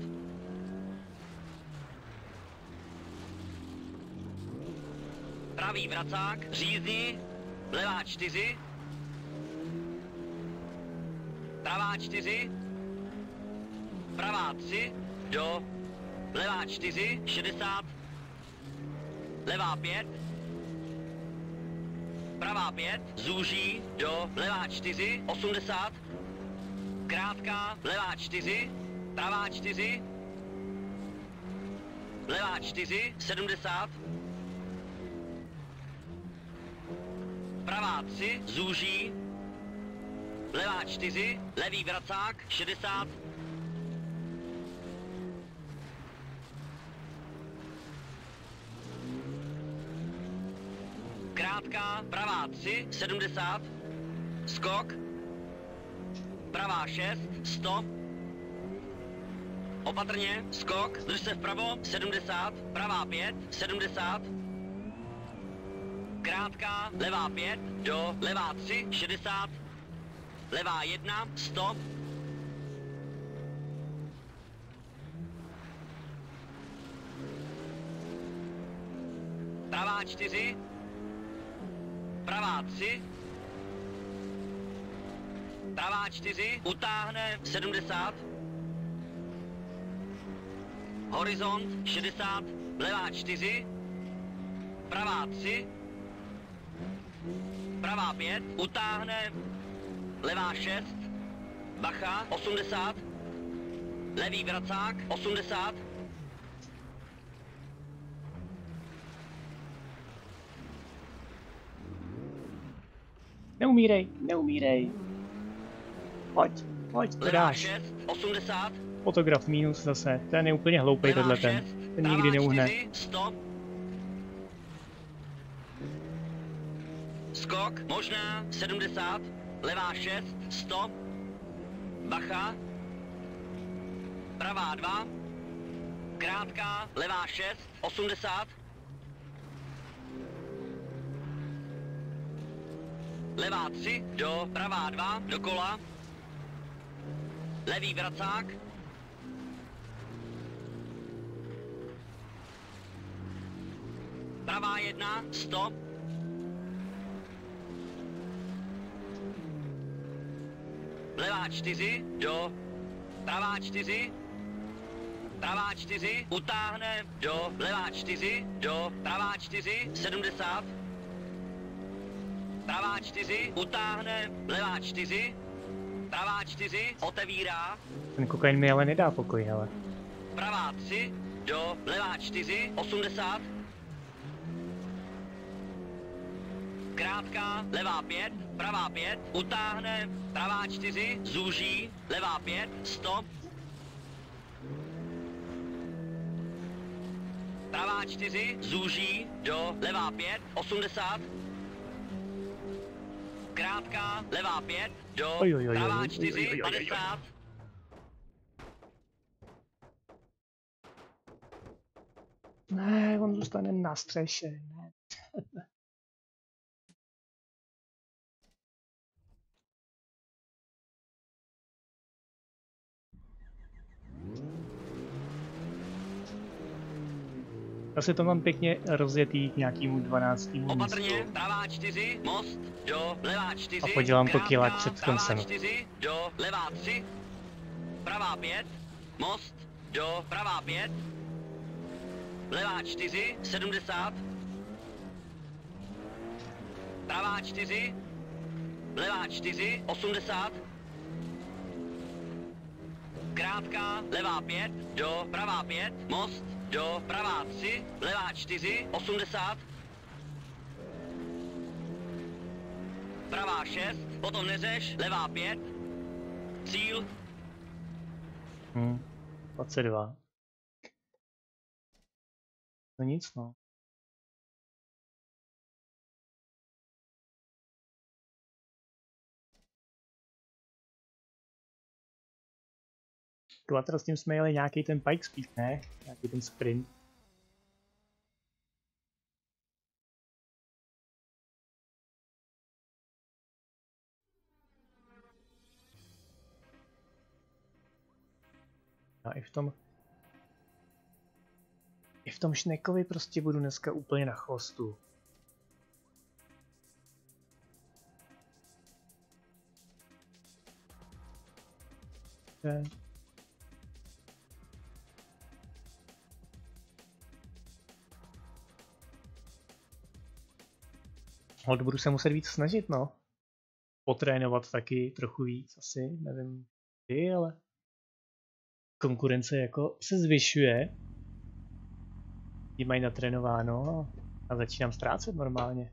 pravý vracák, řízní, levá čtyři, pravá čtyři, pravá tři, do, levá čtyři, šedesát, levá pět, pravá pět, zúží, do, levá čtyři, osmdesát, krátká, levá čtyři, pravá čtyři, levá čtyři, sedmdesát, pravá tři, zúží, levá čtyři, levý vracák, šedesát, krátká, pravá tři, sedmdesát, skok, pravá šest, sto, opatrně, skok, drž se vpravo, sedmdesát, pravá pět, sedmdesát, krátká, levá pět, do, levá tři, šedesát, levá jedna, sto, pravá čtyři, pravá tři, pravá čtyři, utáhne, sedmdesát, horizont, šedesát, levá čtyři, pravá tři, pravá pět, utáhne, levá šest, bacha, osmdesát, levý vracák, osmdesát, Neumírej, neumírej. Pojď, pojď, to levá dáš. šest, osmdesát, Fotograf minus zase, ten je úplně hloupej levá tenhle ten. šest, Ten pravá nikdy neuhne. čtyři, sto, skok, možná, sedmdesát, levá šest, sto, bacha, pravá dva, krátká, levá šest, osmdesát, levá tři, do, pravá dva, dokola, levý vracák, pravá jedna, sto, levá čtyři, do, pravá čtyři, pravá čtyři, utáhne, do, levá čtyři, do, pravá čtyři, sedmdesát, pravá čtyři, utáhne, levá čtyři, pravá čtyři, otevírá, Ten kokain mi ale nedá pokoj, hele. pravá tři, do, levá čtyři, osmdesát, krátká, levá pět, pravá pět, utáhne, pravá čtyři, zúží, levá pět, sto, pravá čtyři, zúží, do, levá pět, osmdesát, krátká, levá pět, do, Oj, oj, oj, pravá oj, oj, čtyři, oj, oj, oj, oj. padesát, Ne, on zůstane na střeše, ne. Zase to mám pěkně rozjetý k nějakému dvanáctému opatrně, místu. pravá čtyři, most, do, levá čtyři, A podělám to krátká, kilák před koncem. pravá čtyři, do, levá tři, pravá pět, most, do, pravá pět, levá čtyři, sedmdesát, pravá čtyři, levá čtyři, osmdesát. Krátká, levá pět, do pravá pět, most, do pravá tři, levá čtyři, osmdesát. Pravá šest, potom neřeš, levá pět, cíl. Hmm, dvacet dva. No nic, no. Quattro s tím jsme jeli nějaký ten pike speed, ne? Nějaký ten sprint. A i v tom... I v tom Šnekovi prostě budu dneska úplně na chvostu. Okay. Hold, budu se muset víc snažit, no. Potrénovat taky trochu víc, asi, nevím kdy, ale konkurence jako se zvyšuje. Ti mají natrénováno a začínám ztrácet normálně.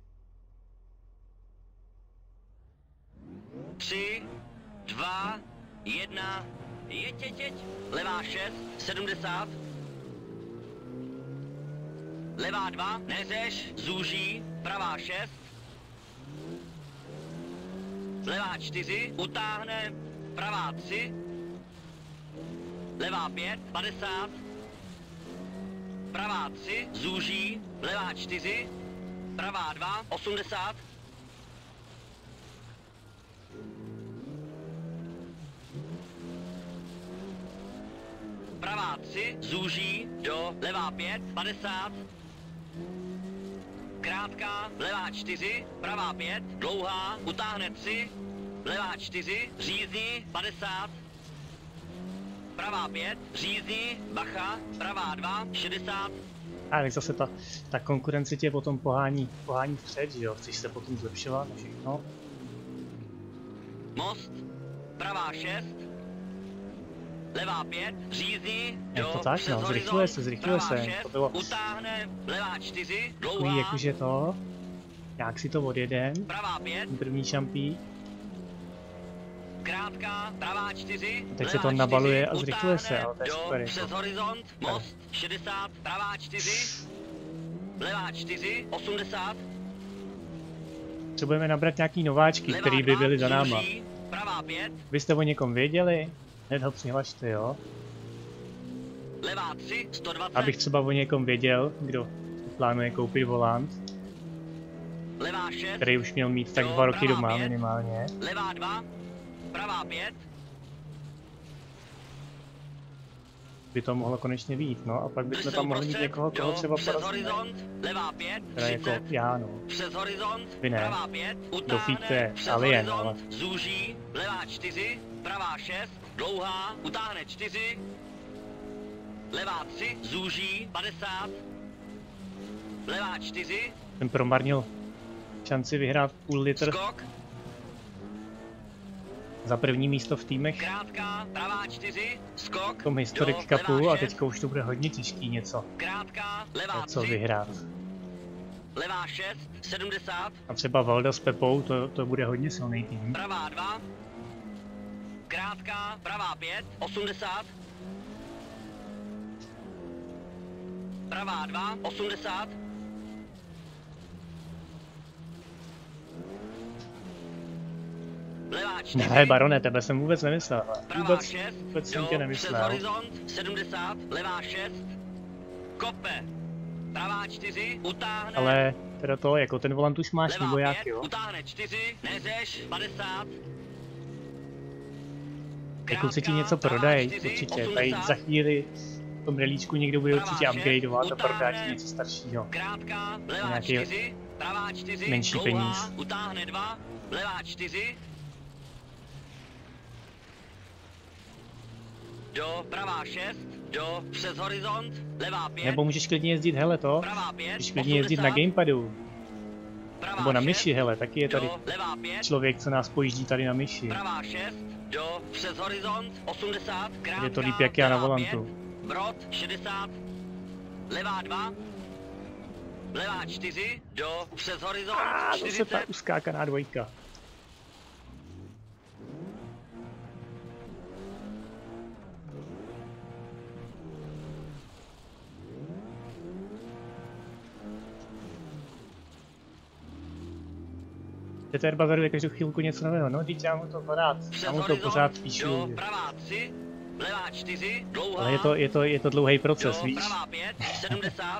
Tři, dva, jedna, jeď, jeď, jeď. Levá šest, sedmdesát. Levá dva, neřeš, zúží, pravá šest. Levá čtyři, utáhne, pravá tři. Levá pět, padesát. Pravá tři, zúží, levá čtyři. Pravá dva, osmdesát. Pravá tři, zúží, do, levá pět, padesát. Krátká, levá čtyři, pravá pět, dlouhá, utáhne tři, levá čtyři, řízní, padesát. Pravá pět, řízní, bacha, pravá dva, šedesát. A tak zase ta, ta konkurence tě potom pohání, pohání vpřed, že jo? Chceš se potom zlepšovat a všechno. Most, pravá šest, levá pět, řízní, Je do, to tak, přes no, horizont, zrychluje se, zrychluje pravá se. šest, To bylo utáhne, levá čtyři, takový, dlouhá, jakože to, nějak si to odjedem, pravá pět, první šampí, krátká, pravá čtyři, teď se to nabaluje a zrychluje se, ale to je do, super. přes Jako. horizont, most, šedesát, pravá čtyři, levá čtyři, osmdesát. Potřebujeme nabrat nějaký nováčky, Levá který by dva, byli za náma. zúží, pravá pět, Vy jste o někom věděli? Hned ho přihlašte, jo? levá tři, sto dvacet, Abych třeba o někom věděl, kdo plánuje koupit volant, levá šest, který už měl mít tak jo, dva roky pravá doma pět. minimálně. levá dva, pravá pět, By to mohlo konečně vyjít, no a pak bychom tam mohli mít někoho, koho jo, třeba přes porazíme. horizont, levá pět, Teda jako třicet, já, no. přes horizont, Vy ne. pravá pět, Dofík to utáhne, je přes alien, horizont, ale- zúží, levá čtyři, pravá šest, dlouhá, utáhne čtyři, levá tři, zúží, padesát, levá čtyři, Ten promarnil šanci vyhrát půl litr skok, za první místo v týmech krátká, pravá čtyři, skok, v tom Historic do, Cupu levá a šest, teďka už to bude hodně těžký něco, krátká, levá něco tři, vyhrát. levá šest, sedmdesát, A třeba Valda s Pepou, to, to bude hodně silný tým. pravá dva, krátká, pravá pět, osmdesát, pravá dva, osmdesát, levá čtyři, Ne, Barone, tebe jsem vůbec nemyslel. pravá Vůbec, šest, vůbec jsem jo, tě přes nemyslel. horizont, sedmdesát, levá šest, kope, pravá čtyři, utáhne, Ale teda to, jako ten volant už máš levá niboják, pět, jo? utáhne čtyři, neřeš, padesát, Ty kluci ti krátká, něco pravá prodají, čtyři, určitě. Tady osmdesát, za chvíli v tom relíčku někdo bude pravá určitě šest, upgradeovat a prodá ti utáhne, něco staršího. krátká, levá Nějaký čtyři, pravá čtyři, menší dlouhá, peníz. utáhne dva, levá čtyři, do, pravá šest, do, přes horizont, levá pět, Nebo můžeš klidně jezdit, hele to, pravá pět, můžeš klidně jezdit na osmdesát, gamepadu. Nebo na myši, hele, taky je tady do, levá pět, člověk, co nás pojíždí tady na myši. pravá šest, do, přes horizont, osmdesát, krátká, Je to líp jak já na levá volantu. pět, brod, šedesát, levá dva, levá čtyři, do, přes horizont, A zase ta čtyřicet, uskákaná dvojka. T R bazaruje každou chvilku něco nového, no teď já mu to pořád, já mu to pořád píšu. do, pravá tři, levá čtyři, dlouhá, Ale je to, je to, je to dlouhý proces, do, víš? pravá pět, sedmdesát,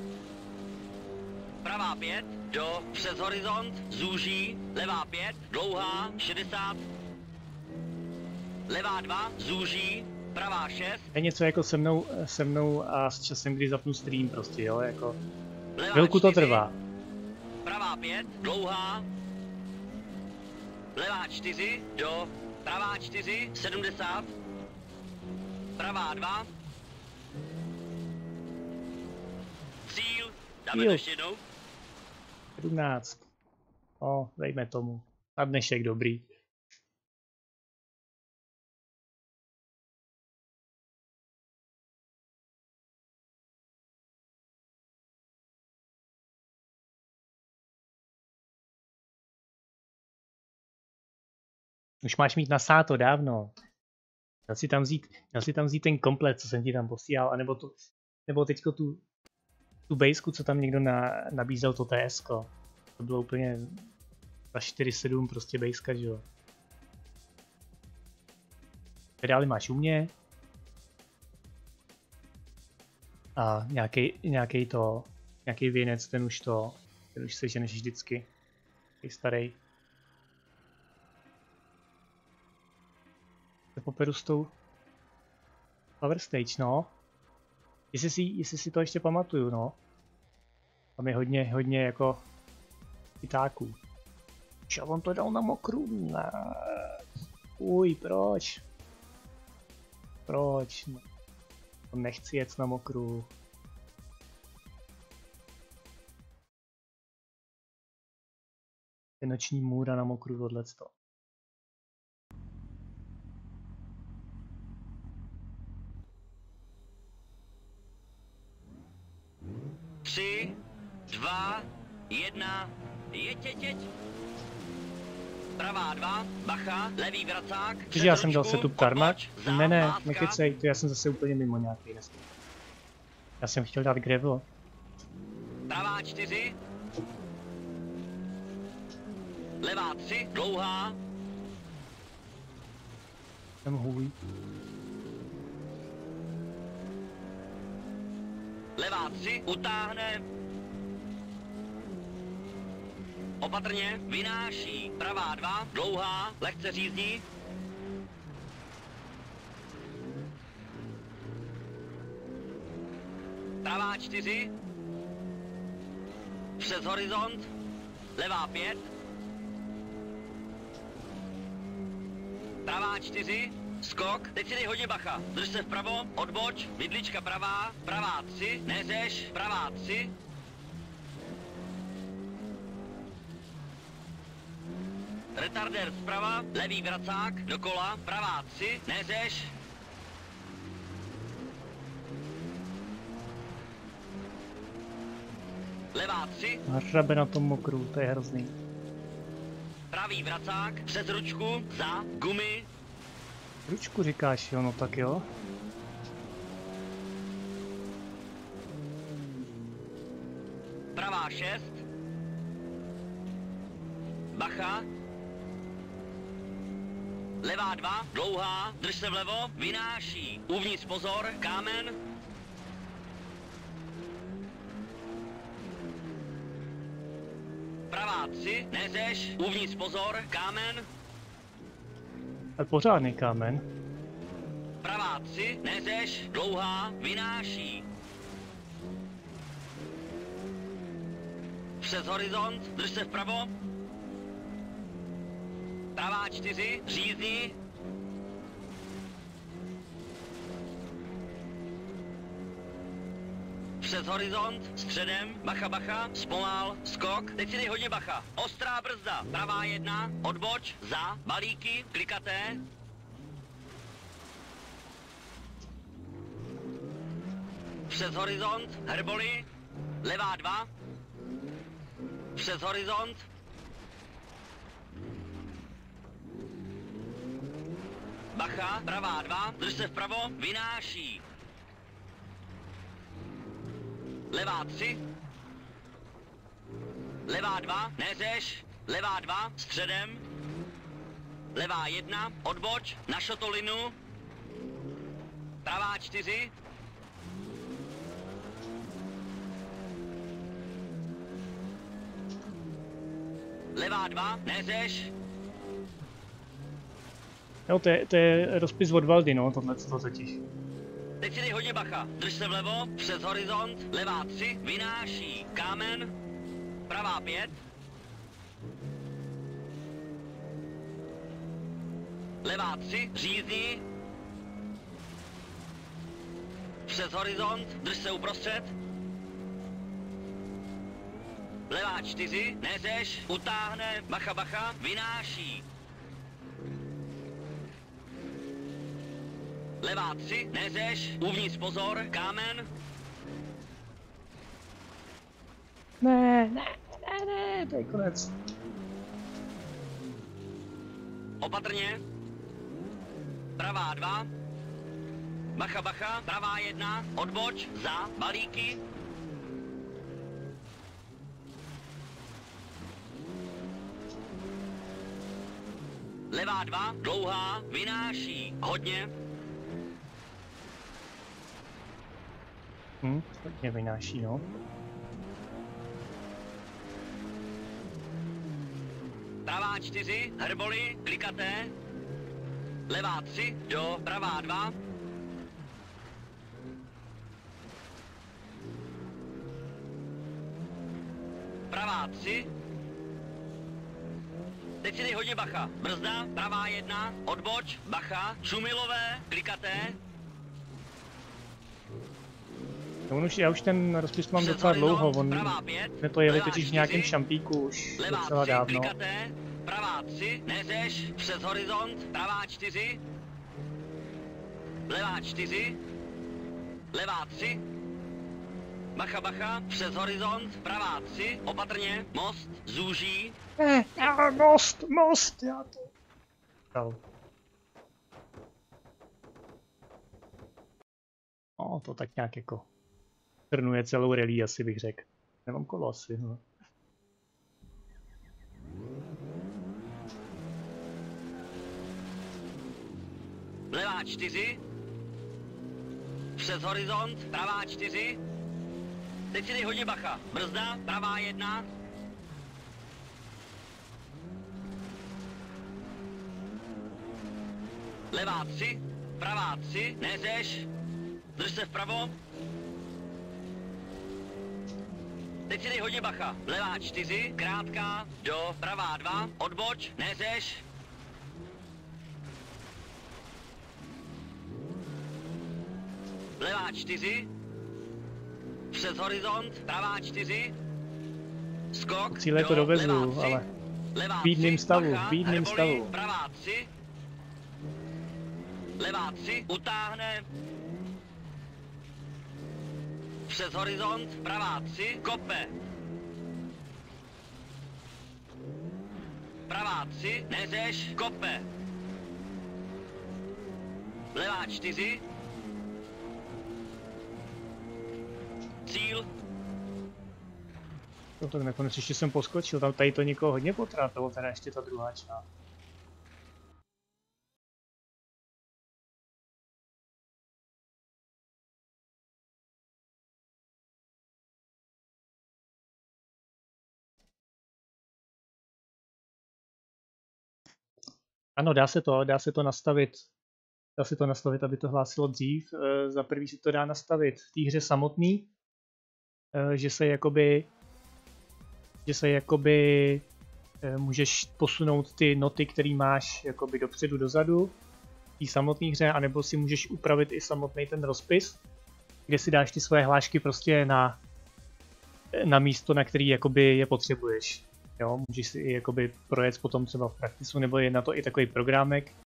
pravá pět, do, přes horizont, zúží, levá pět, dlouhá, šedesát, levá dva, zúží, pravá šest, Je něco jako se mnou, se mnou a s časem, kdy zapnu stream prostě, jo, jako levá chvilku to čtyři, trvá. pravá pět, dlouhá, levá čtyři, do, pravá čtyři, sedmdesát, pravá dva, cíl, dáme to Cíl. ještě jednou, sedmnáct. No, dejme tomu. Na dnešek dobrý. Už máš mít nasáto dávno. Měl si tam vzít, měl si tam vzít ten komplet, co jsem ti tam posílal, anebo tu, nebo teďko tu, tu bejsku, co tam někdo na, nabízel, to T S ko. To bylo úplně za čtyři sedm prostě bejska, že jo. Pedály máš u mě. A nějaký, nějaký to, nějaký věnec, ten už to, ten už seženeš vždycky. Takový starý. Se poperu s tou Power Stage, no. Jestli si, jestli si to ještě pamatuju, no. Tam je hodně, hodně jako chytáků. Čo, on to dal na mokrou? Ne. Uj, proč? Proč? No. Nechci jet na mokrou. Je noční můra na mokrou tohleto. tři, dva, jedna, jeď, jeď, jeď. Pravá dva, bacha, levý vracák, Takže já jsem dal ručku, setup tarmac. odboč, zám, Ne, ne, láska. nekecej, to já jsem zase úplně mimo nějaký dneska. Já jsem chtěl dát gravel. Pravá čtyři, levá tři, dlouhá, Jsem hůj. levá tři, utáhne, opatrně, vynáší, pravá dva, dlouhá, lehce řízdí, pravá čtyři, přes horizont, levá pět, pravá čtyři, skok, teď si dej hodně bacha, drž se vpravo, odboč, vidlička pravá, pravá tři, neřeš, pravá tři, retardér zprava, levý vracák, dokola, pravá tři, neřeš, levá tři, Hrabe na tom mokrou, to je hrozný. pravý vracák, přes ručku, za, gumy, Ručku říkáš, jo, no tak jo. pravá šest, bacha, levá dva, dlouhá, drž se vlevo, vynáší, uvnitř pozor, kámen, pravá tři, neřeš, uvnitř pozor, kámen, Ale pořádný kámen. pravá tři, neřeš, dlouhá, vynáší. Přes horizont, drž se vpravo. Pravá čtyři, řízni. Přes horizont, středem, bacha, bacha, zpomal, skok, teď si dej hodně bacha. Ostrá brzda, pravá jedna, odboč, za, balíky, klikaté. Přes horizont, herboli, levá dva. Přes horizont. Bacha, pravá dva, drž se vpravo, vynáší. Levá tři. Levá dva, neřeš. Levá dva, středem. Levá jedna, odboč, na šotolinu. Pravá čtyři. Levá dva, neřeš. Jo, to je, to je rozpis od Valdy, no, tohle to totiž. Teď si dej hodně bacha, drž se vlevo, přes horizont, levá tři, vynáší, kámen, pravá pět. Levá tři, řízní. Přes horizont, drž se uprostřed. Levá čtyři, neřeš, utáhne, bacha, bacha, vynáší. Levá tři, neřeš, uvnitř pozor, kámen. Ne, ne, ne, ne, to je konec. Opatrně. Pravá dva. Bacha, bacha, pravá jedna, odboč, za, balíky. Levá dva, dlouhá, vynáší, hodně. Hm, hodně vynáší, no. Pravá čtyři, herboli, klikaté. Levá tři, do, pravá dva. Pravá tři. Teď si dej hodně bacha. Brzda, pravá jedna, odboč, bacha, šumilové, klikaté. No, už, já už ten rozpis mám docela dlouho, on jsme to jeli totiž v nějakém šampíku už docela dávno. Klikaté, pravá tři, neřeš, přes horizont, pravá čtyři. Levá čtyři. Levá tři. Bacha, bacha, přes horizont, pravá tři, opatrně, most, zúží. Ne, ne, most, most, já to... Dal. No, to tak nějak jako... Trnuje celou rally, asi bych řekl. Nemám kolo asi, no. Levá čtyři. Přes horizont, pravá čtyři. Teď si dej hodně bacha. Brzda, pravá jedna. Levá tři, pravá tři, neřeš. Drž se vpravo. Teď si dej hodně bacha. Levá čtyři, krátká, do, pravá dva, odboč, neřeš. Levá čtyři. Přes horizont, pravá čtyři. Skok, cíle to dovezu, ale v bídným stavu, v bídným stavu. Pravá tři. Levá tři, utáhne. Přes horizont, pravá tři, kope. Pravá tři, neřeš, kope. Levá čtyři. Cíl. No tak nakonec ještě jsem poskočil, tam tady to někoho hodně potrátilo, teda ještě ta druhá část. Ano, dá se to, dá se to nastavit. Dá se to nastavit, aby to hlásilo dřív. E, za prvý se to dá nastavit v té hře samotný, e, že se jakoby, že se jakoby e, můžeš posunout ty noty, které máš jakoby dopředu, dozadu v té samotné hře, anebo si můžeš upravit i samotný ten rozpis. kde si dáš ty svoje hlášky prostě na, na místo, na který jakoby je potřebuješ. Jo, můžeš si i jakoby projet potom třeba v praktisu, nebo je na to i takový programek,